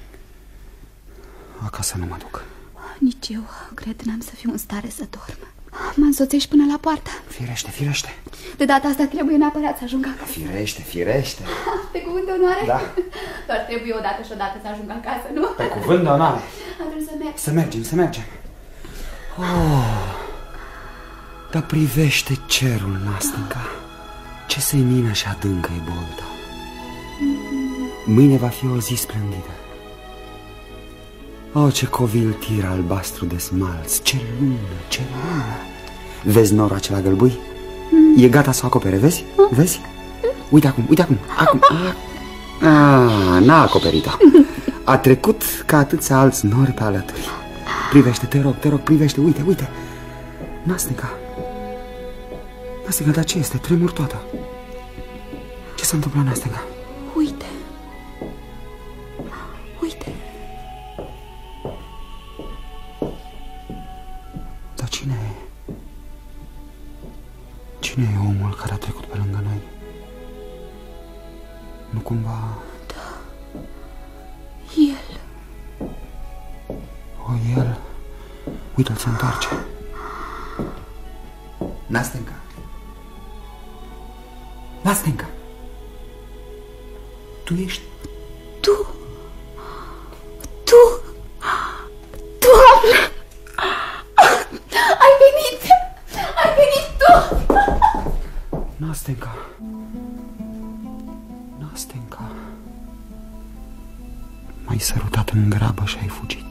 Acasă nu mă duc. Nici eu, cred, n-am să fiu în stare să dorm. Mă însoțești până la poartă? Firește, firește. De data asta trebuie neapărat să ajung acasă. Firește, firește. Pe cuvânt de onoare? Da. Doar trebuie odată și odată să ajung acasă, nu? Pe cuvânt de onoare. Atunci să merg. Să mergem, să mergem. Oh, dar privește cerul, Nastenca. Ce senină și adâncă e bolta. Mâine va fi o zi splendidă. Oh, ce covil tir albastru de smalț. Ce lună, ce lună. Vezi norul acela gălbui? E gata să o acopere, vezi? Vezi? Uite acum, uite acum. N-a acoperit-o. A trecut ca atâția alți nori pe alături. Privește, te rog, privește, uite, uite. Nastenca. Nastenca, dar ce este? Tremur toată. Ce s-a întâmplat, Nastenca? Uite. Uite. Dar cine e? Cine e omul care a trecut pe lângă noi? Nu cumva... Da. El. O, el... Uite-l, se întoarce. Nastenca. Nastenca. Tu ești... Tu. Doamne! Ai venit! Ai venit tu! Nastenca. Nastenca. M-ai sărutat în grabă și ai fugit.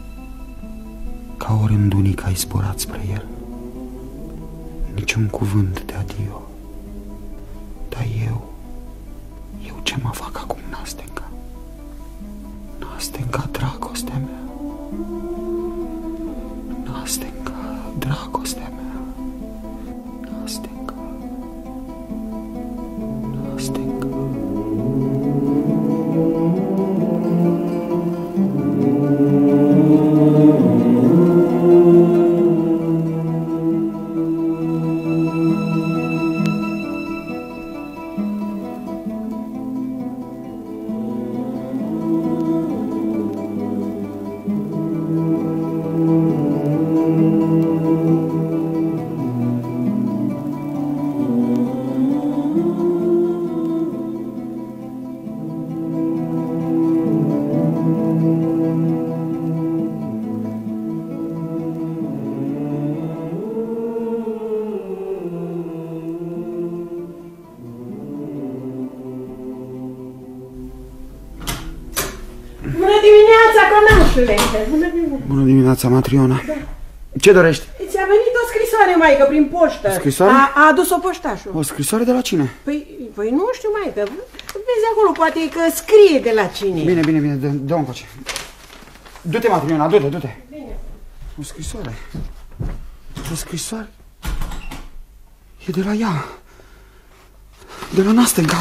Ca o rândunică ai zburat spre el. Niciun cuvânt de adio. Dar eu ce mă fac acum, Nastenca? Nastenca, dragostea mea. Nastenca, dragostea mea. Nastenca. Nastenca. Bună dimineața, Matriona. Da. Ce dorești? Ți-a venit o scrisoare, maică, prin poștă. Scrisoare? A adus-o poștașul. O scrisoare de la cine? Păi nu știu, maică. Vezi acolo, poate că scrie de la cine. Bine, dă-o încoace. Du-te, Matriona, du-te. Bine. O scrisoare. O scrisoare. E de la ea. De la Nastenca.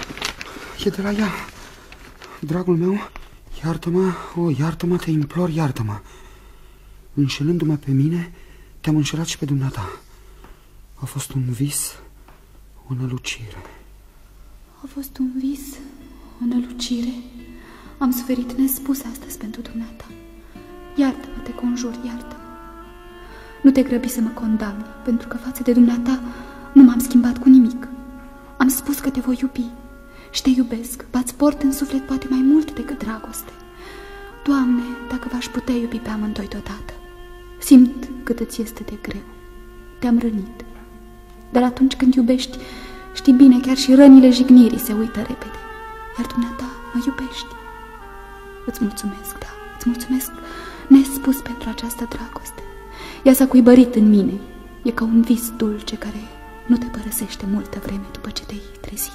E de la ea. Dragul meu, iartă-mă, iartă-mă, te implor, iartă-mă. Înșelându-mă pe mine, te-am înșelat și pe dumneata. A fost un vis, o nălucire. A fost un vis, o nălucire. Am suferit nespus astăzi pentru dumneata. Iartă-mă, te conjur, iartă-mă. Nu te grăbi să mă condamni, pentru că față de dumneata nu m-am schimbat cu nimic. Am spus că te voi iubi și te iubesc. V-ați port în suflet poate mai mult decât dragoste. Doamne, dacă v-aș putea iubi pe amândoi deodată. Simt cât îți este de greu. Te-am rănit. Dar atunci când iubești, știi bine, chiar și rănile jignirii se uită repede. Iar dumneata mă iubești. Îți mulțumesc, da, îți mulțumesc nespus pentru această dragoste. Ea s-a cuibărit în mine. E ca un vis dulce care nu te părăsește multă vreme după ce te-ai trezit.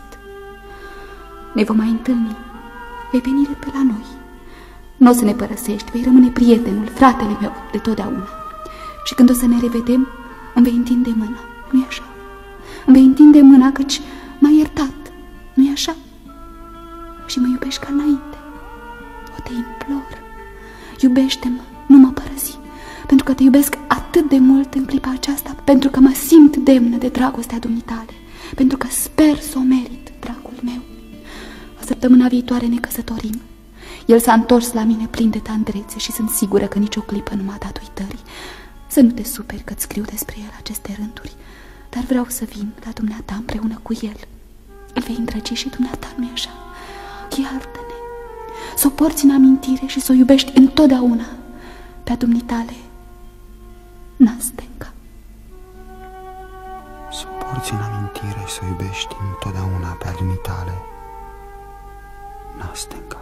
Ne vom mai întâlni. Vei veni pe la noi. Nu o să ne părăsești, vei rămâne prietenul, fratele meu de totdeauna. Și când o să ne revedem, îmi vei întinde mâna, nu-i așa? Îmi vei întinde mâna căci m-ai iertat, nu-i așa? Și mă iubești ca înainte. O, te implor, iubește-mă, nu mă părăsi, pentru că te iubesc atât de mult în clipa aceasta, pentru că mă simt demnă de dragostea dumitale, pentru că sper să o merit, dragul meu. Săptămâna viitoare ne căsătorim. El s-a întors la mine plin de tandrețe și sunt sigură că nicio clipă nu m-a dat uitării. Să nu te superi că-ți scriu despre el aceste rânduri, dar vreau să vin la dumneata împreună cu el. Îl vei îndrăgi și dumneata, nu-i așa? Iartă-ne, să o porți în amintire și să o iubești întotdeauna pe-a dumnitale, Nastenka. Să o porți în amintire și să o iubești întotdeauna pe-a dumitale, Nastenka.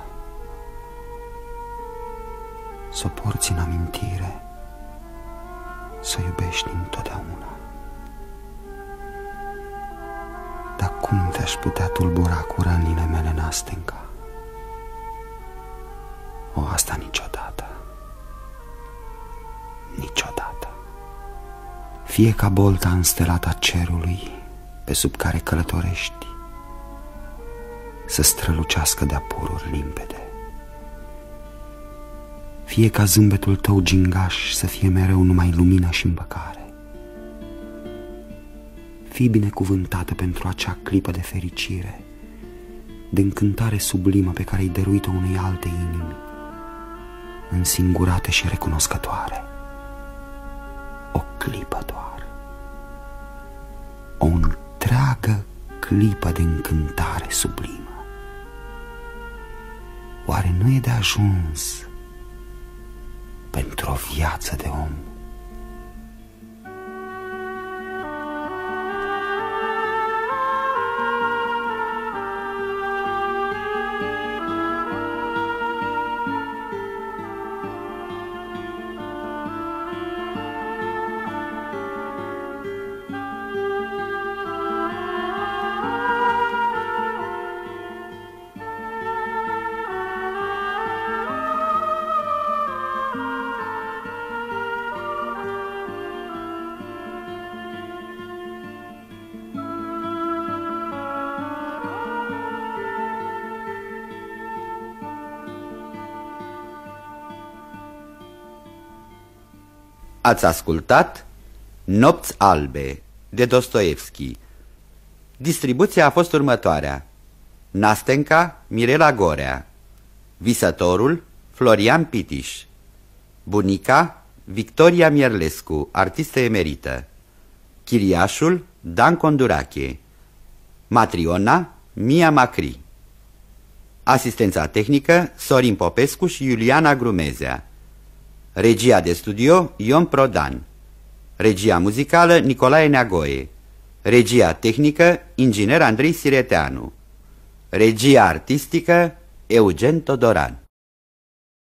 Să o porți în amintire, să o iubești întotdeauna. Dar cum te-aș putea tulbura cu rănile mele, Nastenka? O, asta niciodată. Niciodată. Fie ca bolta înstelată a cerului pe sub care călătorești să strălucească de-a pururi limpede, fie ca zâmbetul tău gingaș să fie mereu numai lumină și îmbăcare. Fii binecuvântată pentru acea clipă de fericire, de încântare sublimă pe care ai dăruit-o unei alte inimi, însingurate și recunoscătoare. O clipă doar, o întreagă clipă de încântare sublimă. Oare nu e de ajuns pentru o viață de om? Ați ascultat Nopți albe de Dostoevski. Distribuția a fost următoarea: Nastenka, Mirela Gorea; Visătorul, Florian Pitiș; Bunica, Victoria Mierlescu, artistă emerită; Chiriașul, Dan Condurache; Matriona, Mia Macri; asistența tehnică, Sorin Popescu și Iuliana Grumezea; regia de studio, Ion Prodan; regia muzicală, Nicolae Neagoe; regia tehnică, inginer Andrei Sireteanu; regia artistică, Eugen Todoran.